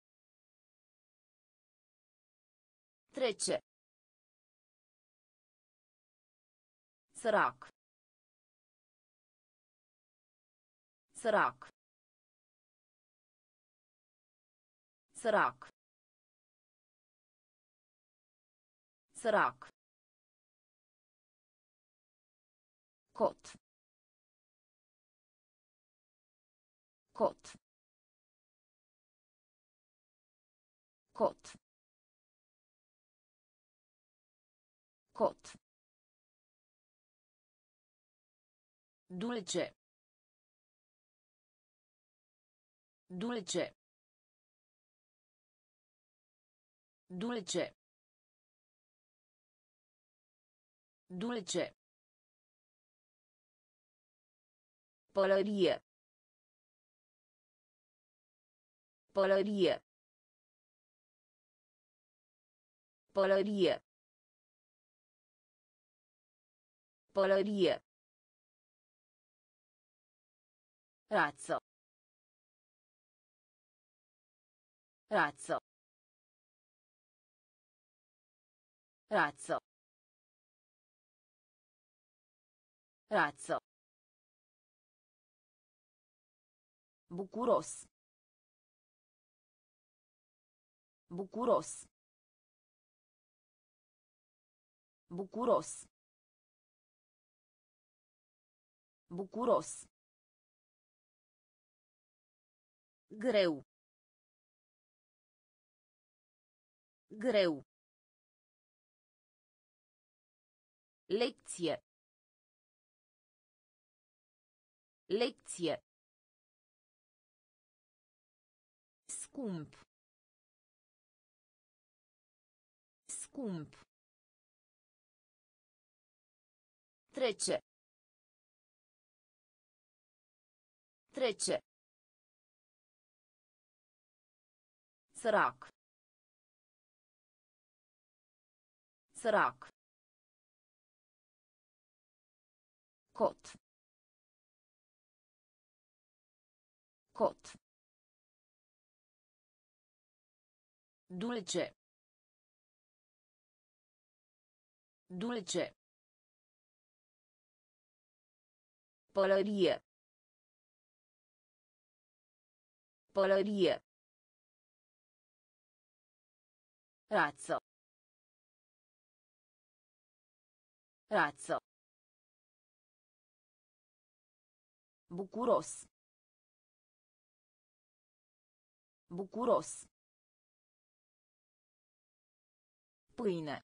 Trece. Sărac. Sărac. Sărac. Sărac. Cot. Cot. Cot. Cot. Dulce. Dulce. Dulce. Dulce. Pălărie. Pălărie. Pălărie. Pălărie. Razzo. Razzo. Razzo. Razzo. Bucuros. Bucuros. Bucuros. Bucuros. Greu. Greu. Lecție. Lecție. Scump. Scump. Trece. Trece. Sărac. Sărac. Cot. Cot. Dulce. Dulce. Pălărie. Pălărie. Razzo. Razzo. Bucuros. Bucuros. Pâine.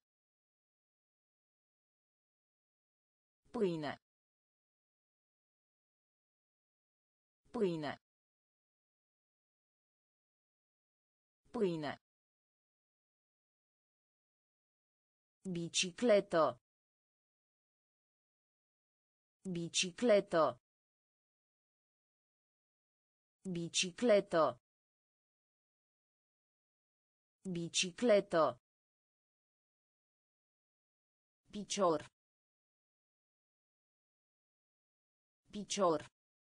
Pâine. Pâine. Pâine. Bicicletă. Bicicletă. Bicicletă. Bicicletă. Picior. Picior.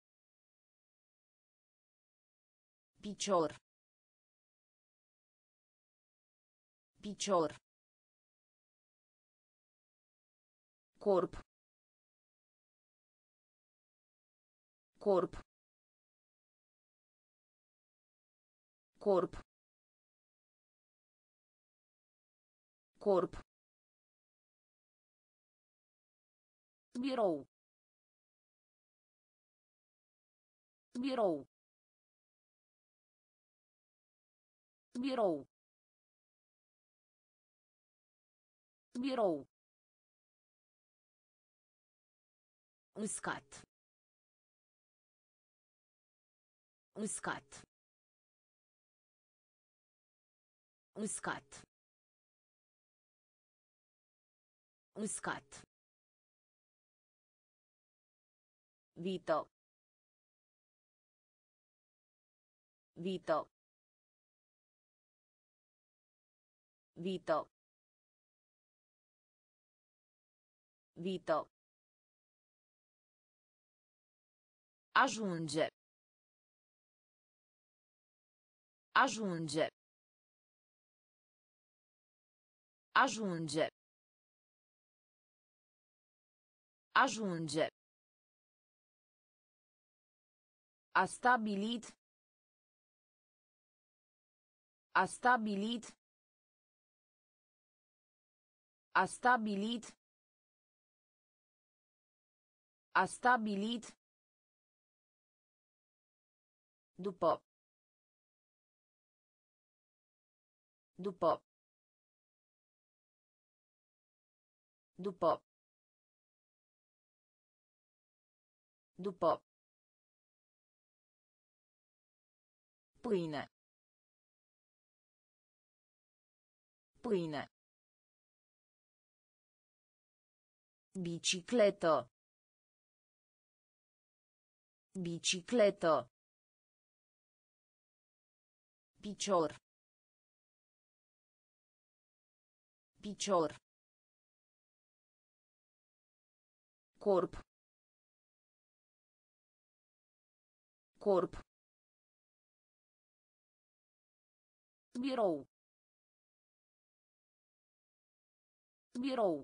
Picior. Picior. Corp. Corp. Corp. Corp. Birou. Birou. Birou. Birou. Uscat. Uscat. Uscat. Uscat. Vito. Vito. Vito. Vito. Ajunge. Ajunge. Ajunge. Ajunge. A stabilit. A stabilit. A stabilit. A stabilit. După. După. După. După. Pâine. Pâine. Bicicletă. Bicicletă. Picior. Picior. Corp. Corp. Birou. Birou.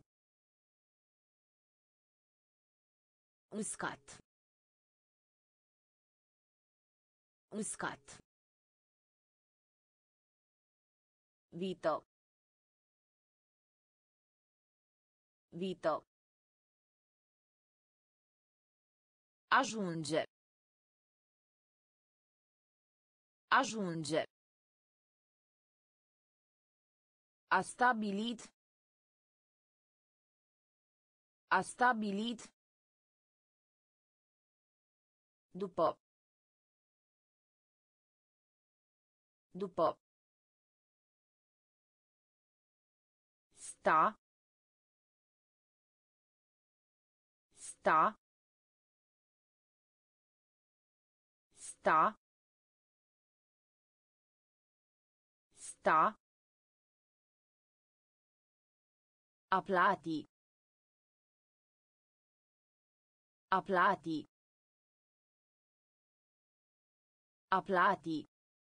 Uscat. Uscat. Vito. Vito. Ajunge. Ajunge. A stabilit. A stabilit. După. După. Sta. Sta. Sta. Sta. A plati. A plati. A plati.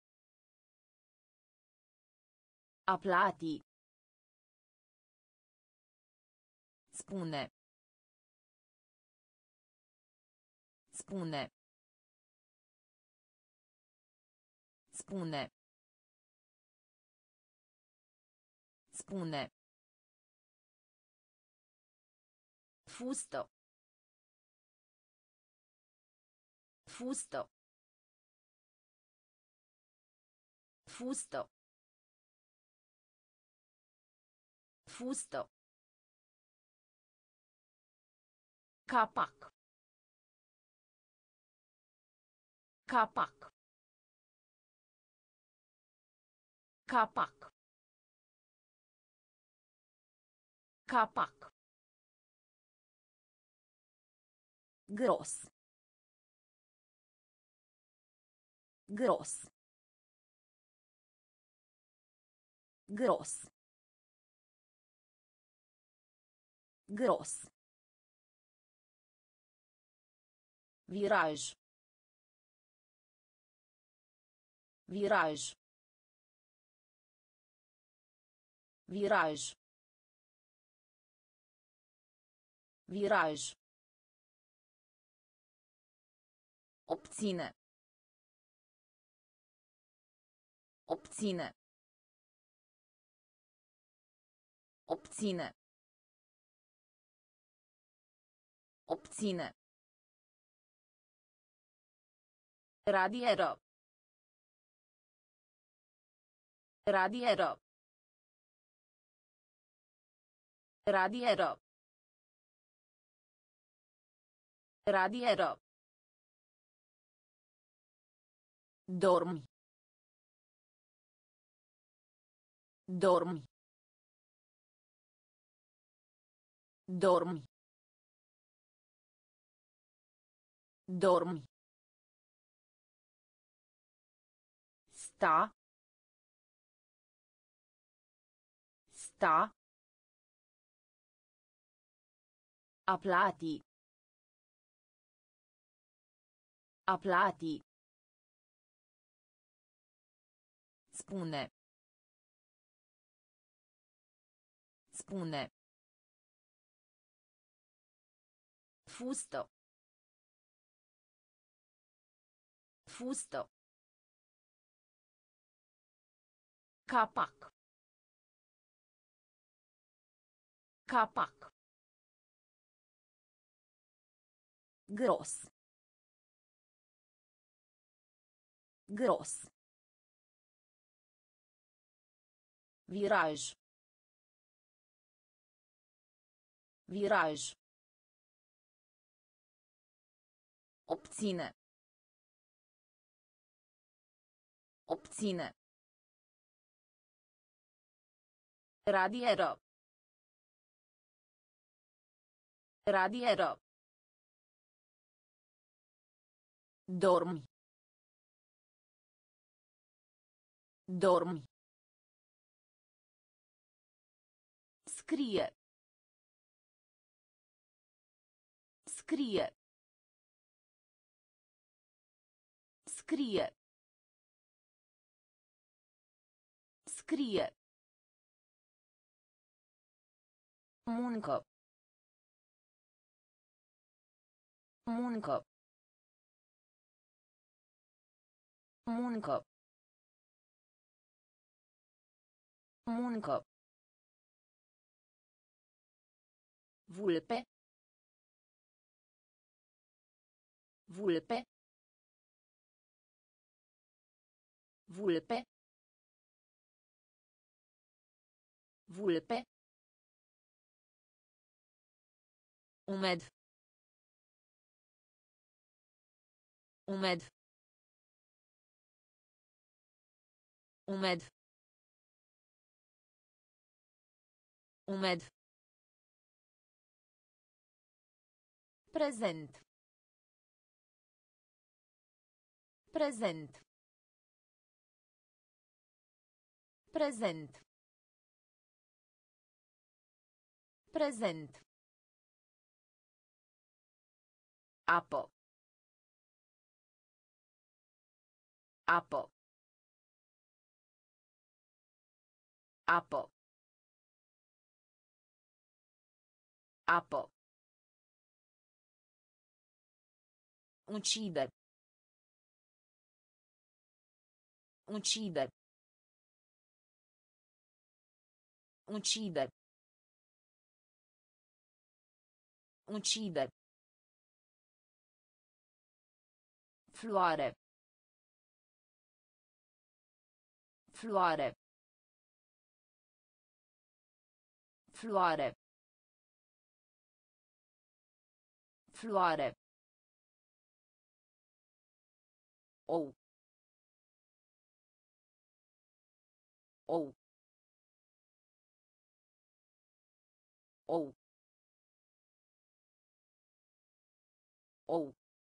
A plati. Spune. Spune. Spune. Spune. Fustă. Fustă. Fustă. Fustă. Capac. Capac. Capac. Capac. Gros. Gros. Gros. Gros. Viraj. Viraj. Viraj. Viraj. Obține. Obține. Obține. Obține. Radieră. Radieră. Radieră. Radieră. Dormi. Dormi. Dormi. Dormi. Sta. Sta. A plati. A plati. Spune. Spune. Fustă. Fustă. Capac. Capac. Gros. Gros. Viraj. Viraj. Obține. Obține. Radieră. Radieră. Dormi. Dormi. Scrie. Scrie. Scrie. Scrie. Muncă. Muncă. Muncă. Muncă. Vulpe. Vulpe. Vulpe. Vulpe. Umed. Umed. Umed. Umed. Prezent. Prezent. Prezent. Prezent. Apă. Apă. Apă. Apă. Uccide. Uccide. Uccide. Uccide. Floare. Floare. Floare. Floare. Ou. Ou. Ou. Ou.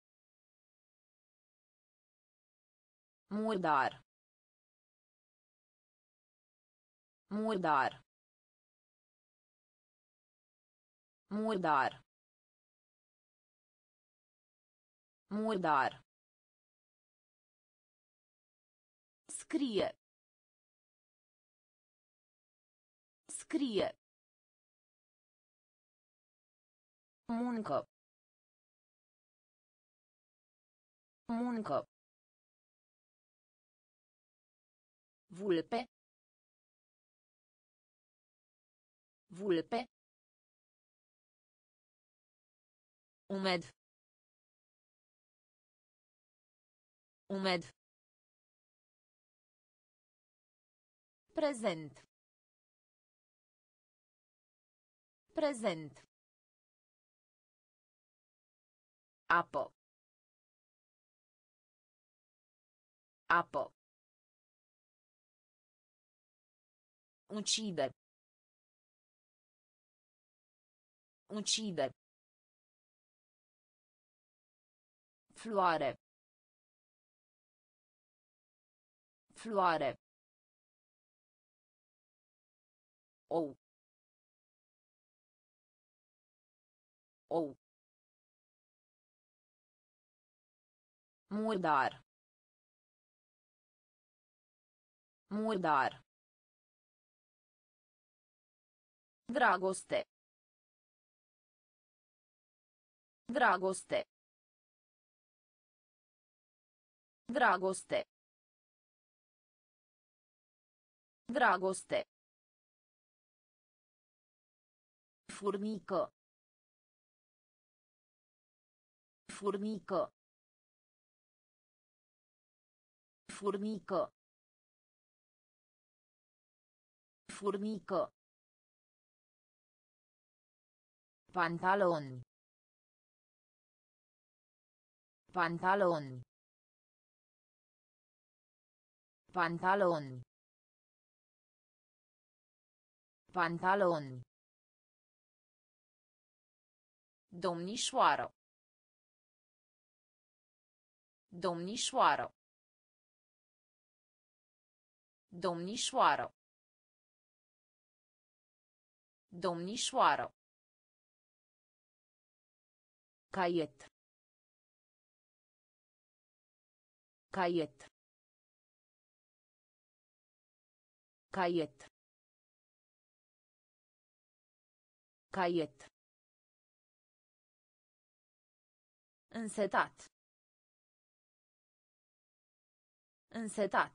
Murdar. Murdar. Murdar. Murdar. Scrie. Scrie. Muncă. Muncă. Vulpe. Vulpe. Umed. Umed. Prezent. Prezent. Apă. Apă. Uccide. Uccide. Floare. Floare. Ou. Ou. Murdar. Murdar. Dragoste. Dragoste. Dragoste. Dragoste. Furnică. Furnică. Furnică. Furnică. Pantaloni. Pantaloni. Pantaloni. Pantaloni. Domnișoară. Domnișoară. Domnișoară. Domnișoară. Caiet. Caiet. Caiet. Caiet. Însetat. Însetat.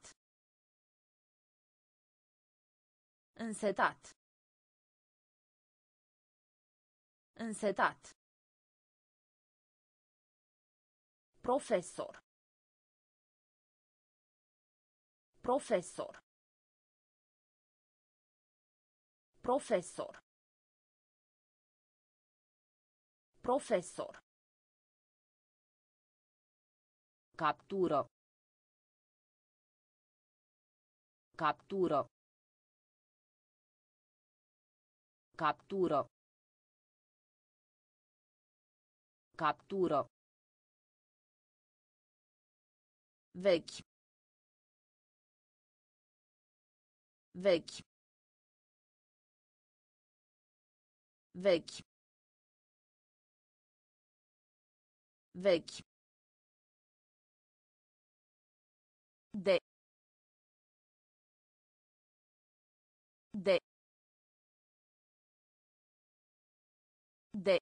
Însetat. Însetat. Profesor. Profesor. Profesor. Profesor. Captură. Captură. Captură. Captură. Vechi. Vechi. Vechi. Vechi. De. De. De.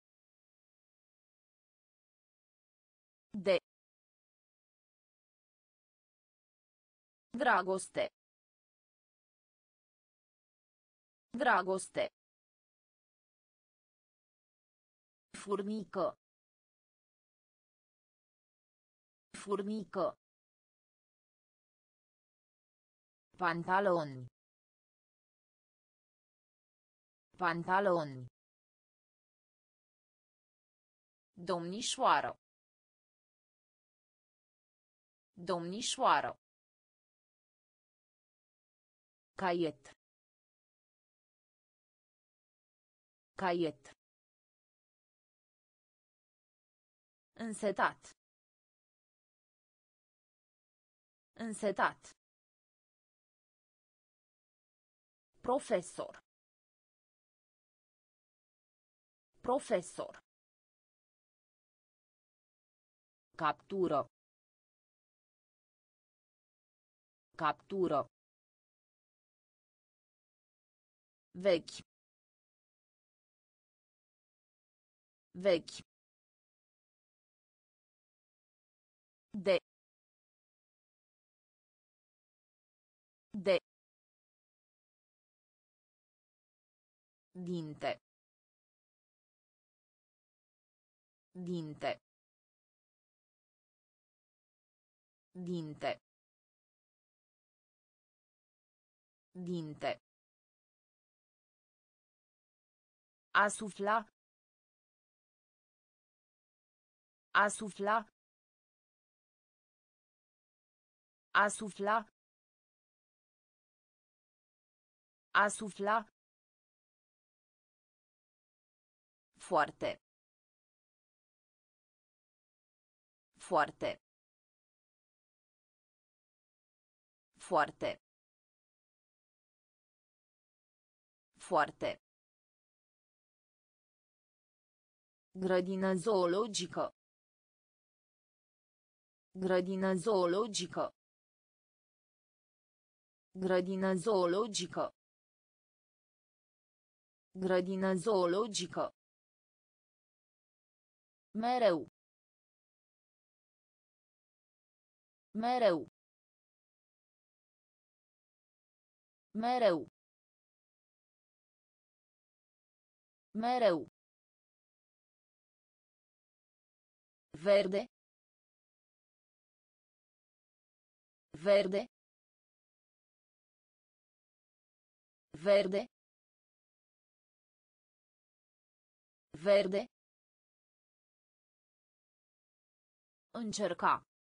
De. Dragoste. Dragoste. Furnică. Furnică. Pantaloni. Pantaloni. Domnișoară. Domnișoară. Caiet. Caiet. Însetat. Însetat. Profesor. Profesor. Captură. Captură. Vechi. Vechi. De. De. Dinte. Dinte. Dinte. Dinte. A sufla. A sufla. A sufla. A sufla. Foarte. Foarte. Foarte. Foarte. Grădină zoologică. Grădină zoologică. Grădină zoologică. Grădină zoologică. Mereu. Mereu. Mereu. Mereu. Verde. Verde. Verde. Verde. Încerca.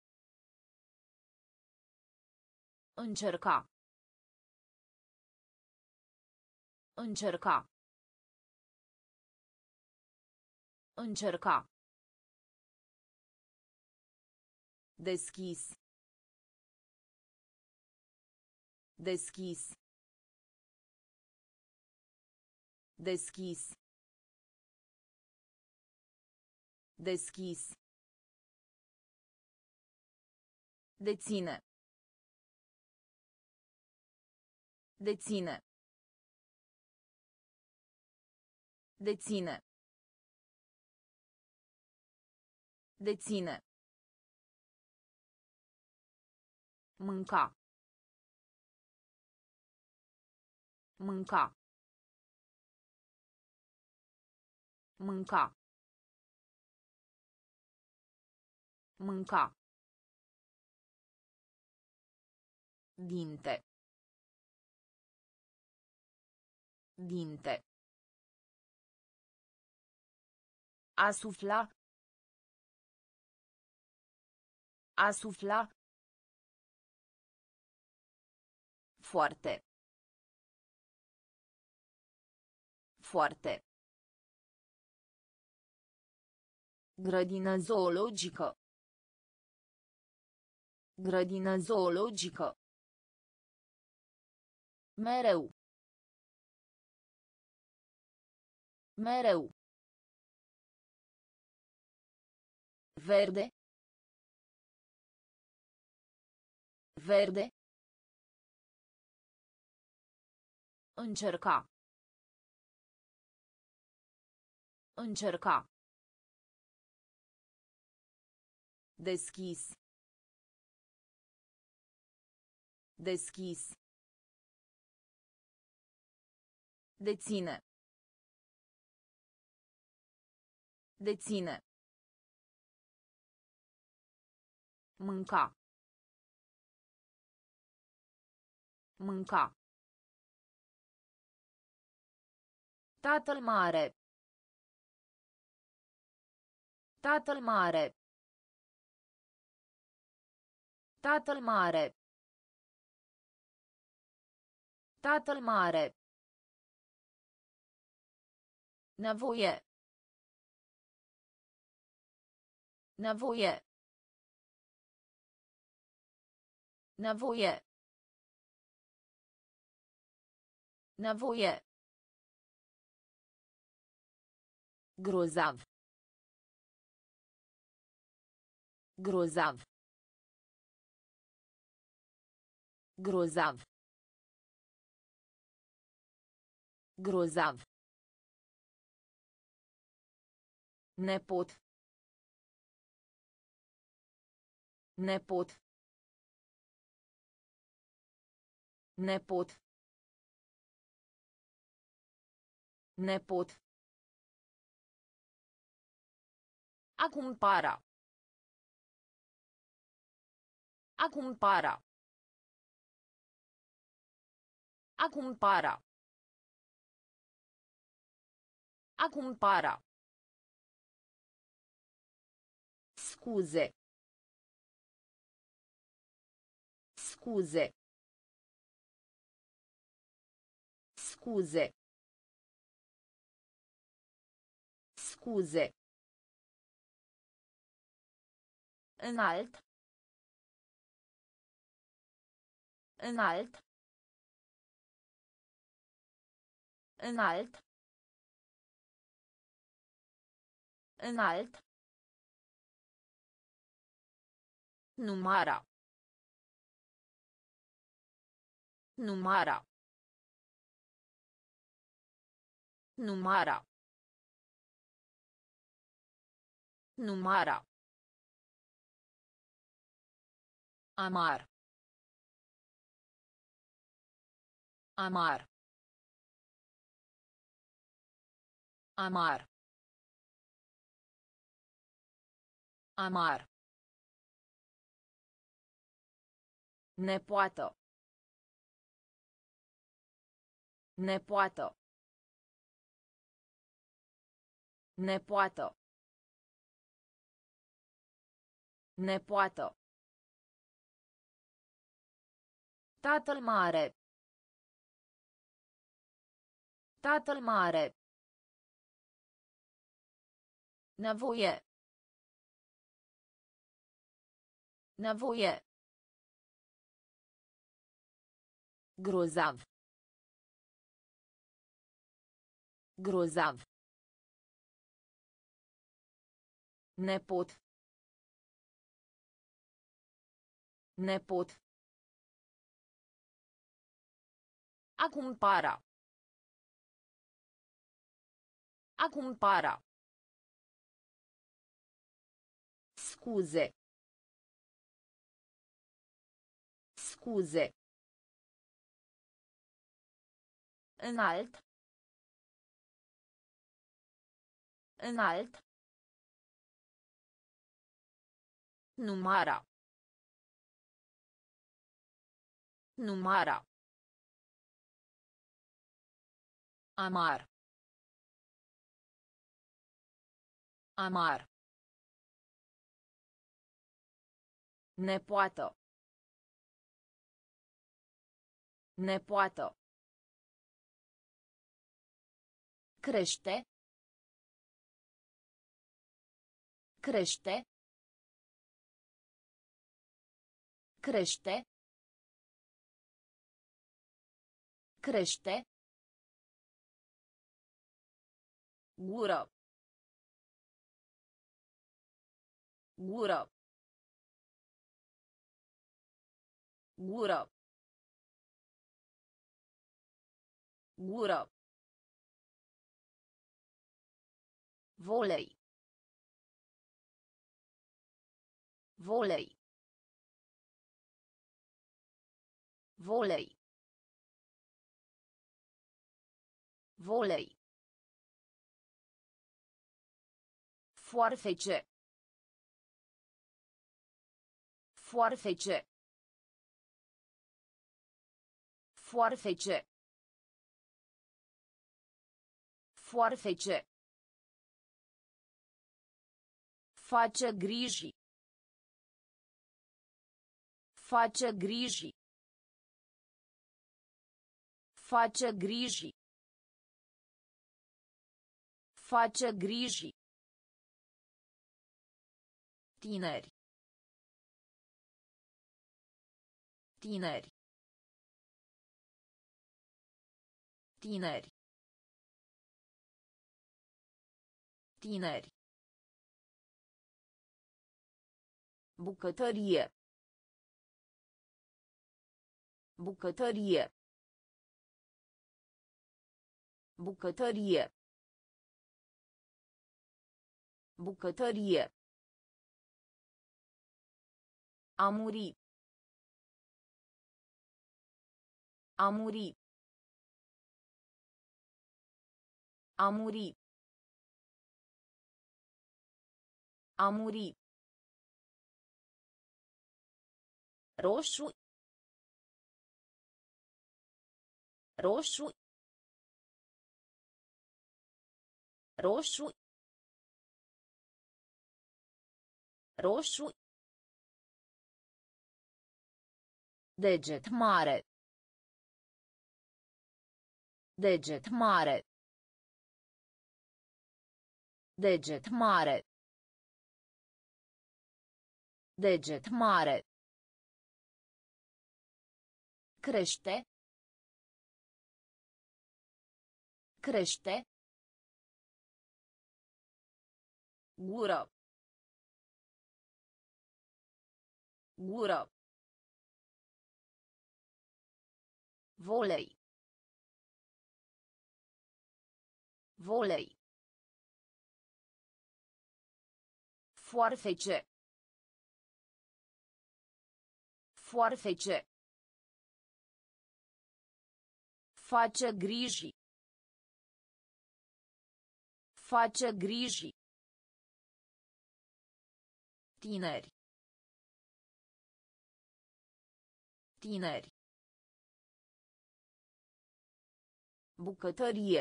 Încerca. Încerca. Încerca. Deschis. Deschis. Deschis. Deschis. Deține. Deține. Deține. Deține. Mânca. Mânca. Mânca. Mânca. Dinte. Dinte. A sufla. A sufla. Foarte. Foarte. Grădină zoologică. Grădină zoologică. Mereu. Mereu. Verde. Verde. Încerca. Încerca. Deschis. Deschis. Deține. Deține. Mânca. Mânca. Tatăl mare. Tatăl mare. Tatăl mare. Tatăl mare. Nevoie. Nevoie. Nevoie. Nevoie. Grozav. Grozav. Grozav. Grozav. Nepot. Nepot. Nepot. Nepot. A cumpăra. A cumpăra. A cumpăra. A cumpăra. Scuze. Scuze. Scuze. Scuze. Înalt. Înalt. Înalt. Înalt. Numara. Numara. Numara. Numara. Amar. Amar. Amar. Amar. Nepoată. Nepoată. Nepoată. Nepoată. Tatăl mare. Tatăl mare. Nevoie. Nevoie. Grozav. Grozav. Nepot. Nepot. A cumpăra. A cumpăra. Scuze. Scuze. Înalt. Înalt. Numara. Numara. Amar. Amar. Nepoată. Nepoată. Crește. Crește. Crește. Crește. Gură. Gură. Gură. Gură. Volei. Volei. Volei. Volei. Foarfece. Foarfece. Foarfece. Foarfece. Face griji. Face griji. Face griji. Face griji. Tineri. Tineri. Tineri. Tineri. Bucătărie. Bucătărie. Bucătărie. Bucătărie. A muri. A muri. A muri. A muri. Roșu. Roșu. Roșu. Roșu. Deget mare. Deget mare. Deget mare. Deget mare. Crește. Crește. Gură. Gură. Volei. Volei. Foarfece. Foarfece. Face griji. Face griji. Tineri. Tineri. Bucătărie.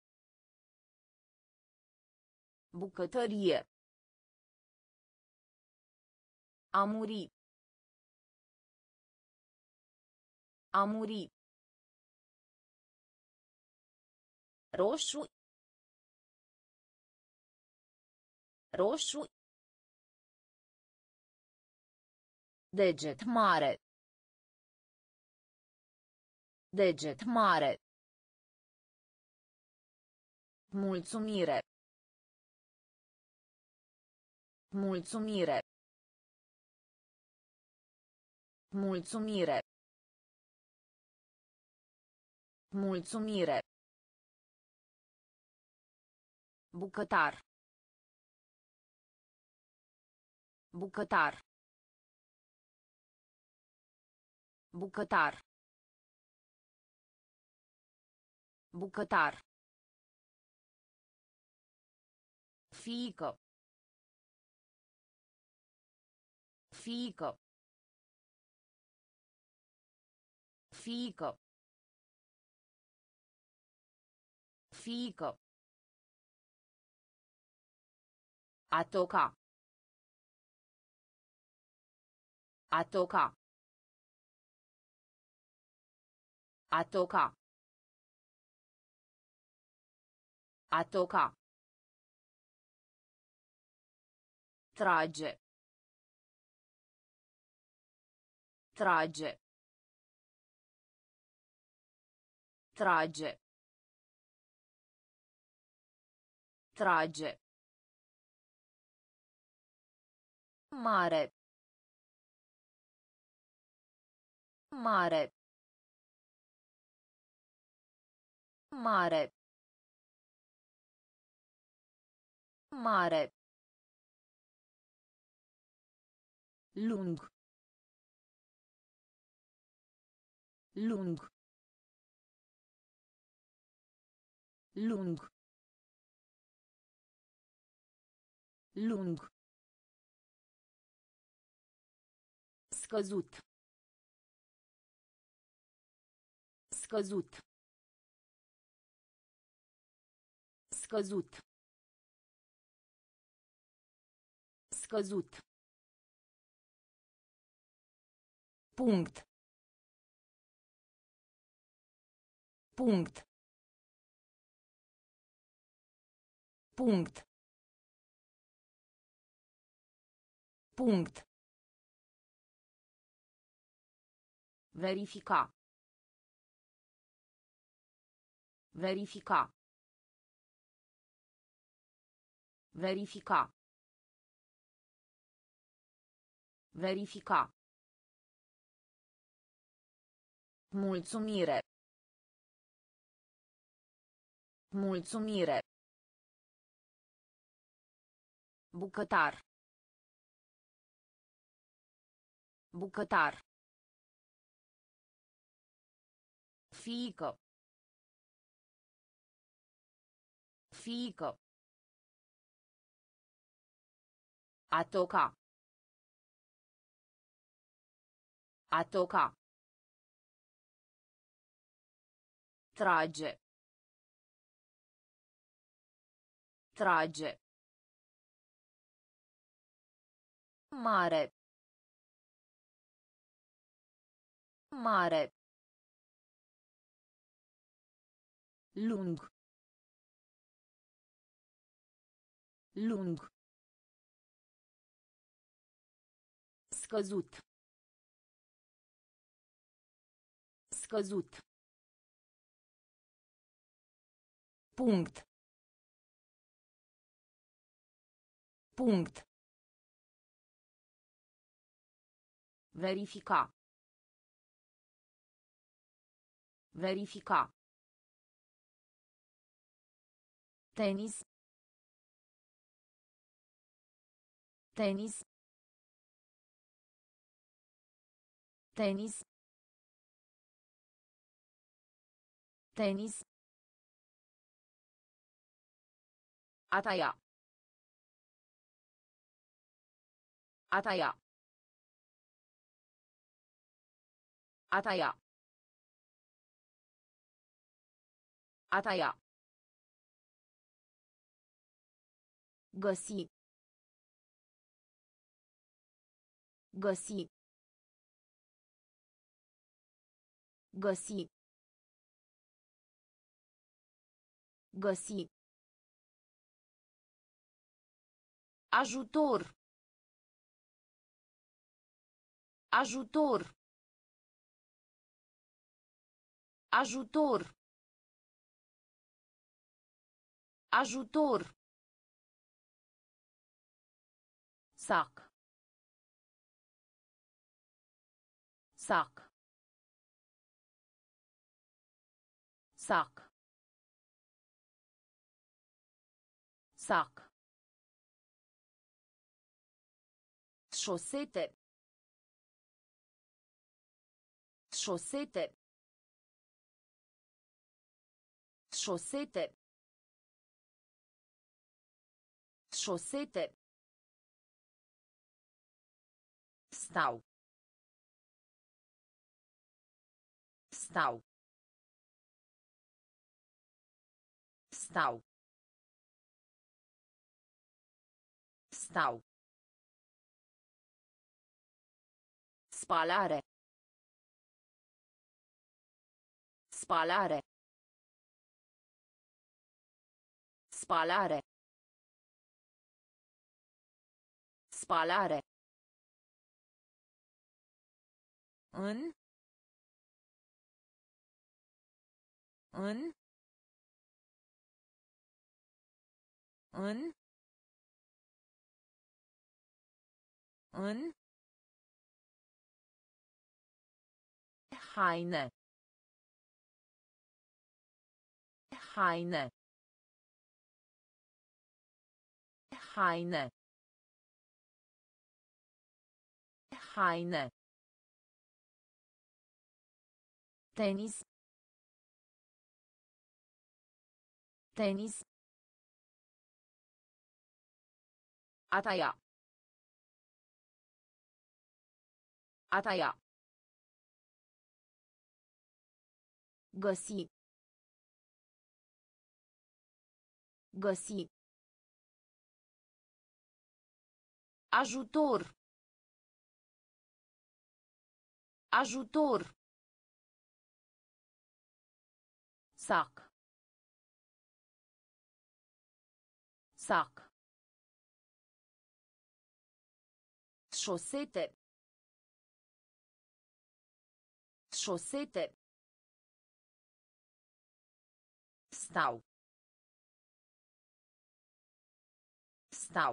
Bucătărie. A muri. A muri. Roșu. Roșu. Deget mare. Deget mare. Mulțumire. Mulțumire. Mulțumire. Mulțumire. Bucătar. Bucătar. Bucătar. Bucătar. Fiică. Fiică. Fiică. Fiică. A toca. A toca. A toca. A toca. Trage. Trage. Trage. Trage. Mare. Mare. Mare. Mare. Lung. Lung. Lung. Lung. Scăzut. Scăzut. Scăzut. Scăzut. Punct. Punct. Punct. Punct. Verifica. Verifica. Verifica. Verifica. Mulțumire. Mulțumire. Bucătar. Bucătar. Fiică. Fiică. A toca. A toca. Trage. Trage. Mare. Mare. Lung. Lung. Scăzut. Scăzut. Punct. Punct. Verifica. Verifica. Tenis. Tenis. Tenis. Tenis. A taia. A taia. A taia. A taia. Găsi. Găsi. Găsi. Găsi. Ajutor. Ajutor. Ajutor. Ajutor. Sac. Sac. Sac. Sac. Șosete. Șosete. Șosete. Șosete. Stau. Stau. Stau. Stau. Spalare. Spalare. Spalare. Spalare. În. În. În. În. Haine. Haine. Haine. Haine. Tenis. Tenis. A taia. A taia. Găsi. Găsi. Ajutor. Ajutor. Sac. Sac. Șosete. Șosete. Stau. Stau.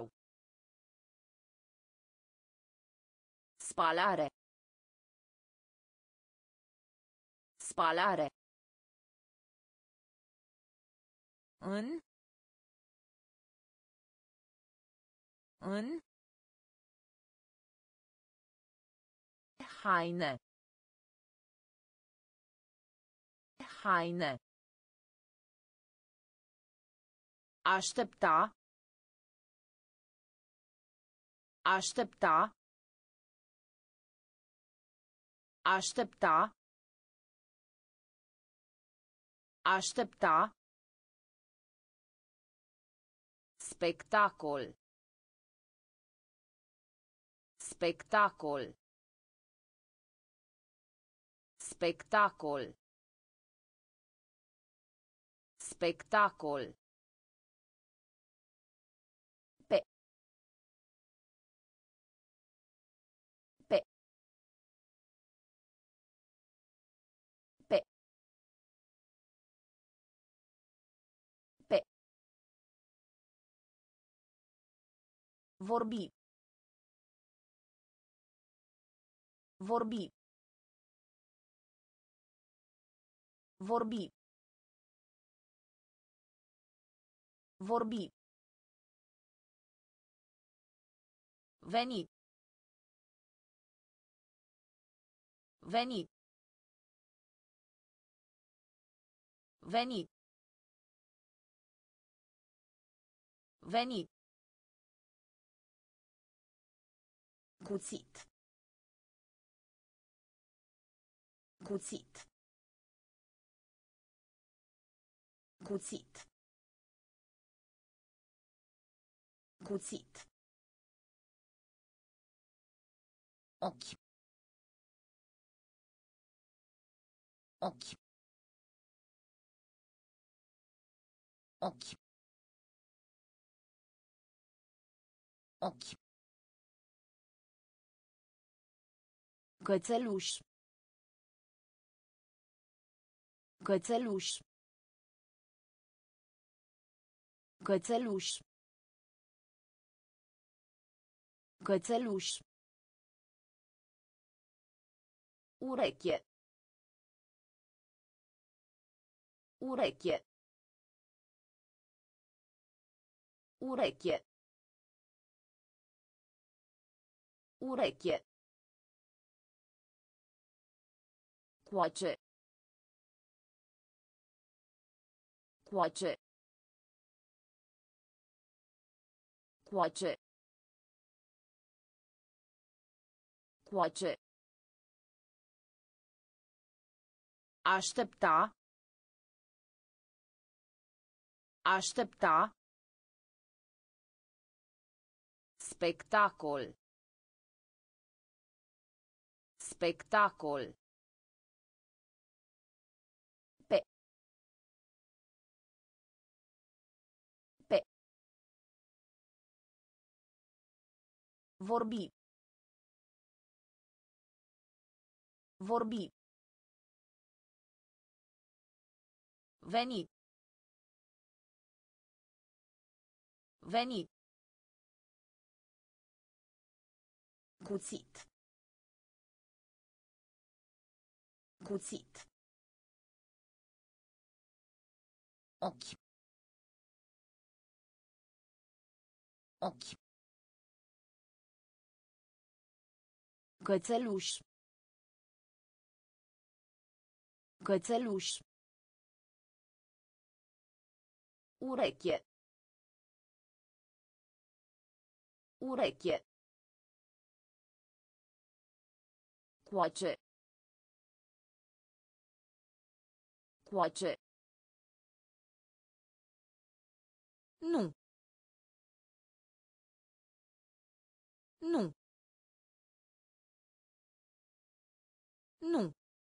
Spalare. Spalare. În. În. Haine. Haine. Aștepta. Aștepta. Aștepta. Aștepta. Spectacol. Spectacol. Spectacol. Spectacol. Pe. Pe. Pe. Pe. Vorbi. Vorbi. Vorbi. Vorbi. Veni. Veni. Veni. Veni. Cuțit. Cuțit. Cuțit. Cuțit. Ochi. Ochi. Ochi. Ochi. Cățeluș. Cățeluș. Cățeluș. Cățeluș. Ureche. Ureche. Ureche. Ureche. Coace. Coace. Coace. Coace. Aștepta. Aștepta. Spectacol. Spectacol. Pe. Pe. Vorbi. Vorbi. Veni. Veni. Cuțit. Cuțit. Ochi. Ochi. Cățeluș. Cățeluș. Ureche. Ureche. Coace. Coace. Nu. Nu. Nu.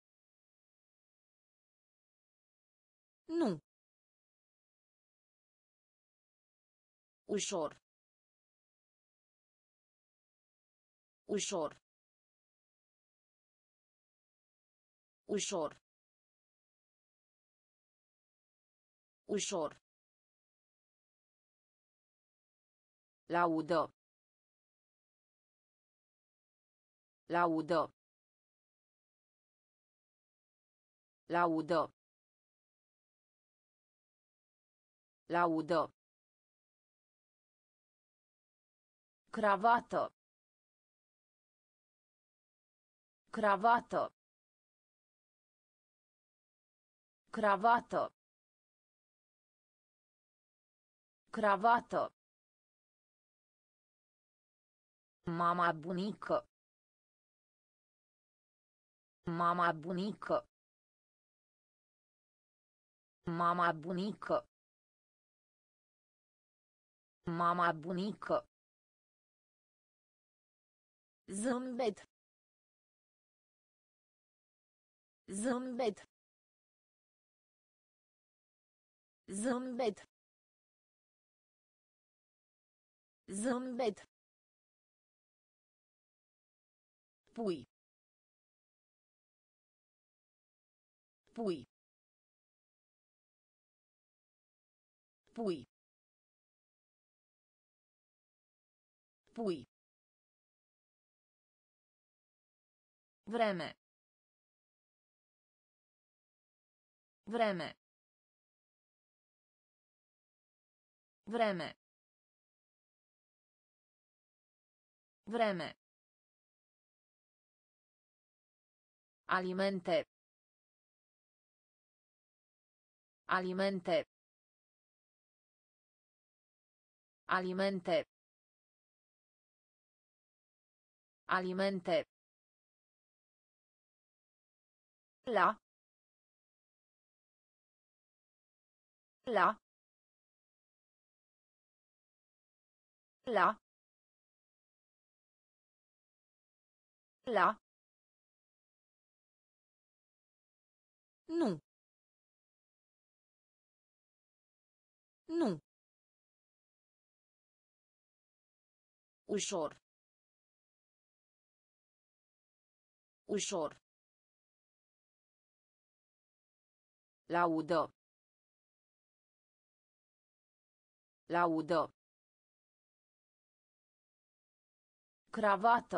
Nu. Ușor. Ușor. Ușor. Ușor. Laudă. Laudă. Laudă. Laudă. Cravată. Cravată. Cravată. Cravată. Mama bunică. Mama bunică. Mama bunică. Mama bunică. Zâmbet. Zâmbet. Zâmbet. Zâmbet. Pui. Pui. Pui. Pui. Vreme. Vreme. Vreme. Vreme. Alimente. Alimente. Alimente. Alimente. La. La. La. La. Nu. Nu. Ușor. Ușor. Laudă. Laudă. Cravată.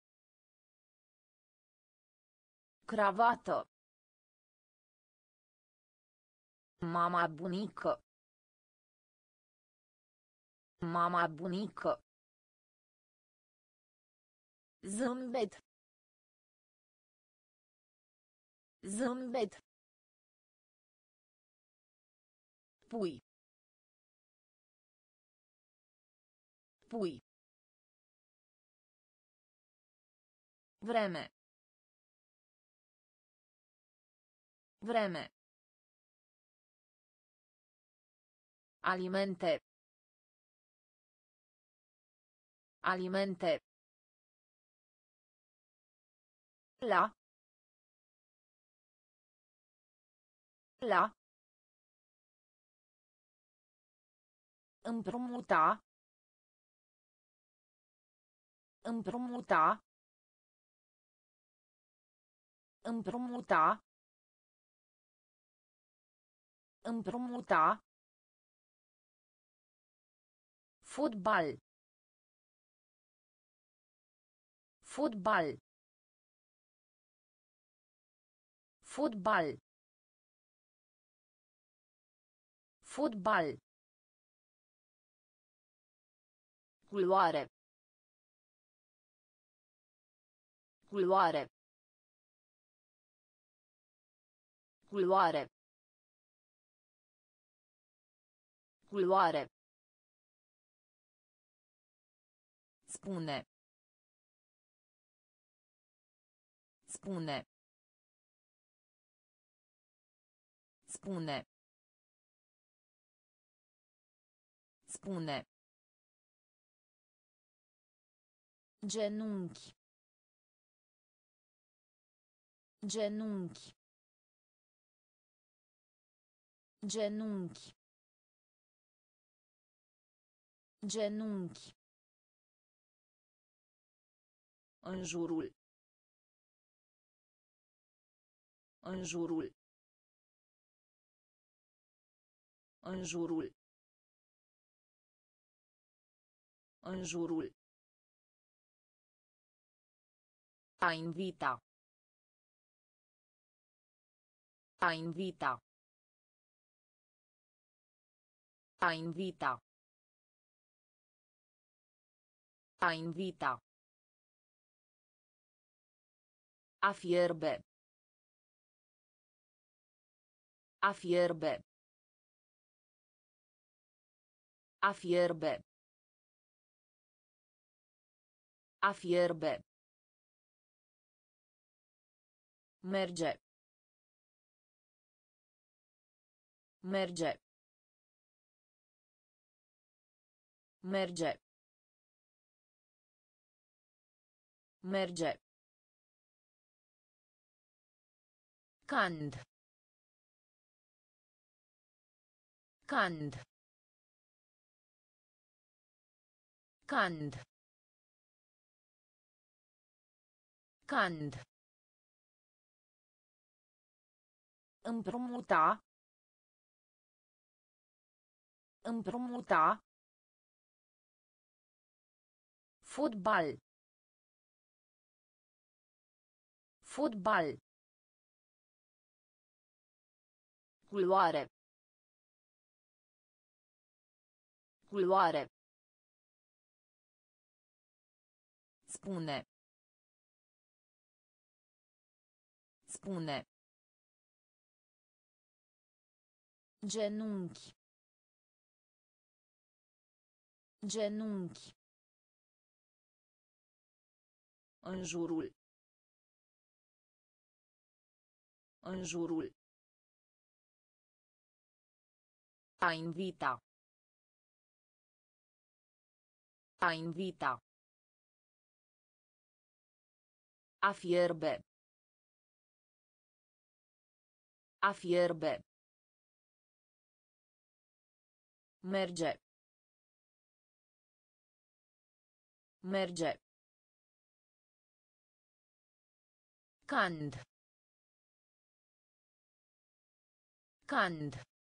Cravată. Mama bunică. Mama bunică. Zâmbet. Zâmbet. Pui. Pui. Vreme. Vreme. Alimente. Alimente. La. La. Împrumuta. Împrumuta. Împrumuta. Împrumuta. Fotbal. Fotbal. Fotbal. Fotbal. Culoare. Culoare. Culoare. Culoare. Spune. Spune. Spune. Spune. Genunchi. Genunchi. Genunchi. Genunchi. În jurul. În jurul. În jurul. În jurul. A invita. A invita. A invita. A invita. A fierbe. A fierbe. A fierbe. A fierbe. Merge. Merge. Merge. Merge. Cand. Cand. Cand. Cand. Împrumuta. Împrumuta. Fotbal. Fotbal. Culoare. Culoare. Spune. Spune. Genunchi. Genunchi. În jurul. În jurul. A invita. A invita. A fierbe. A fierbe. Merge. Merge. Cand. Cand.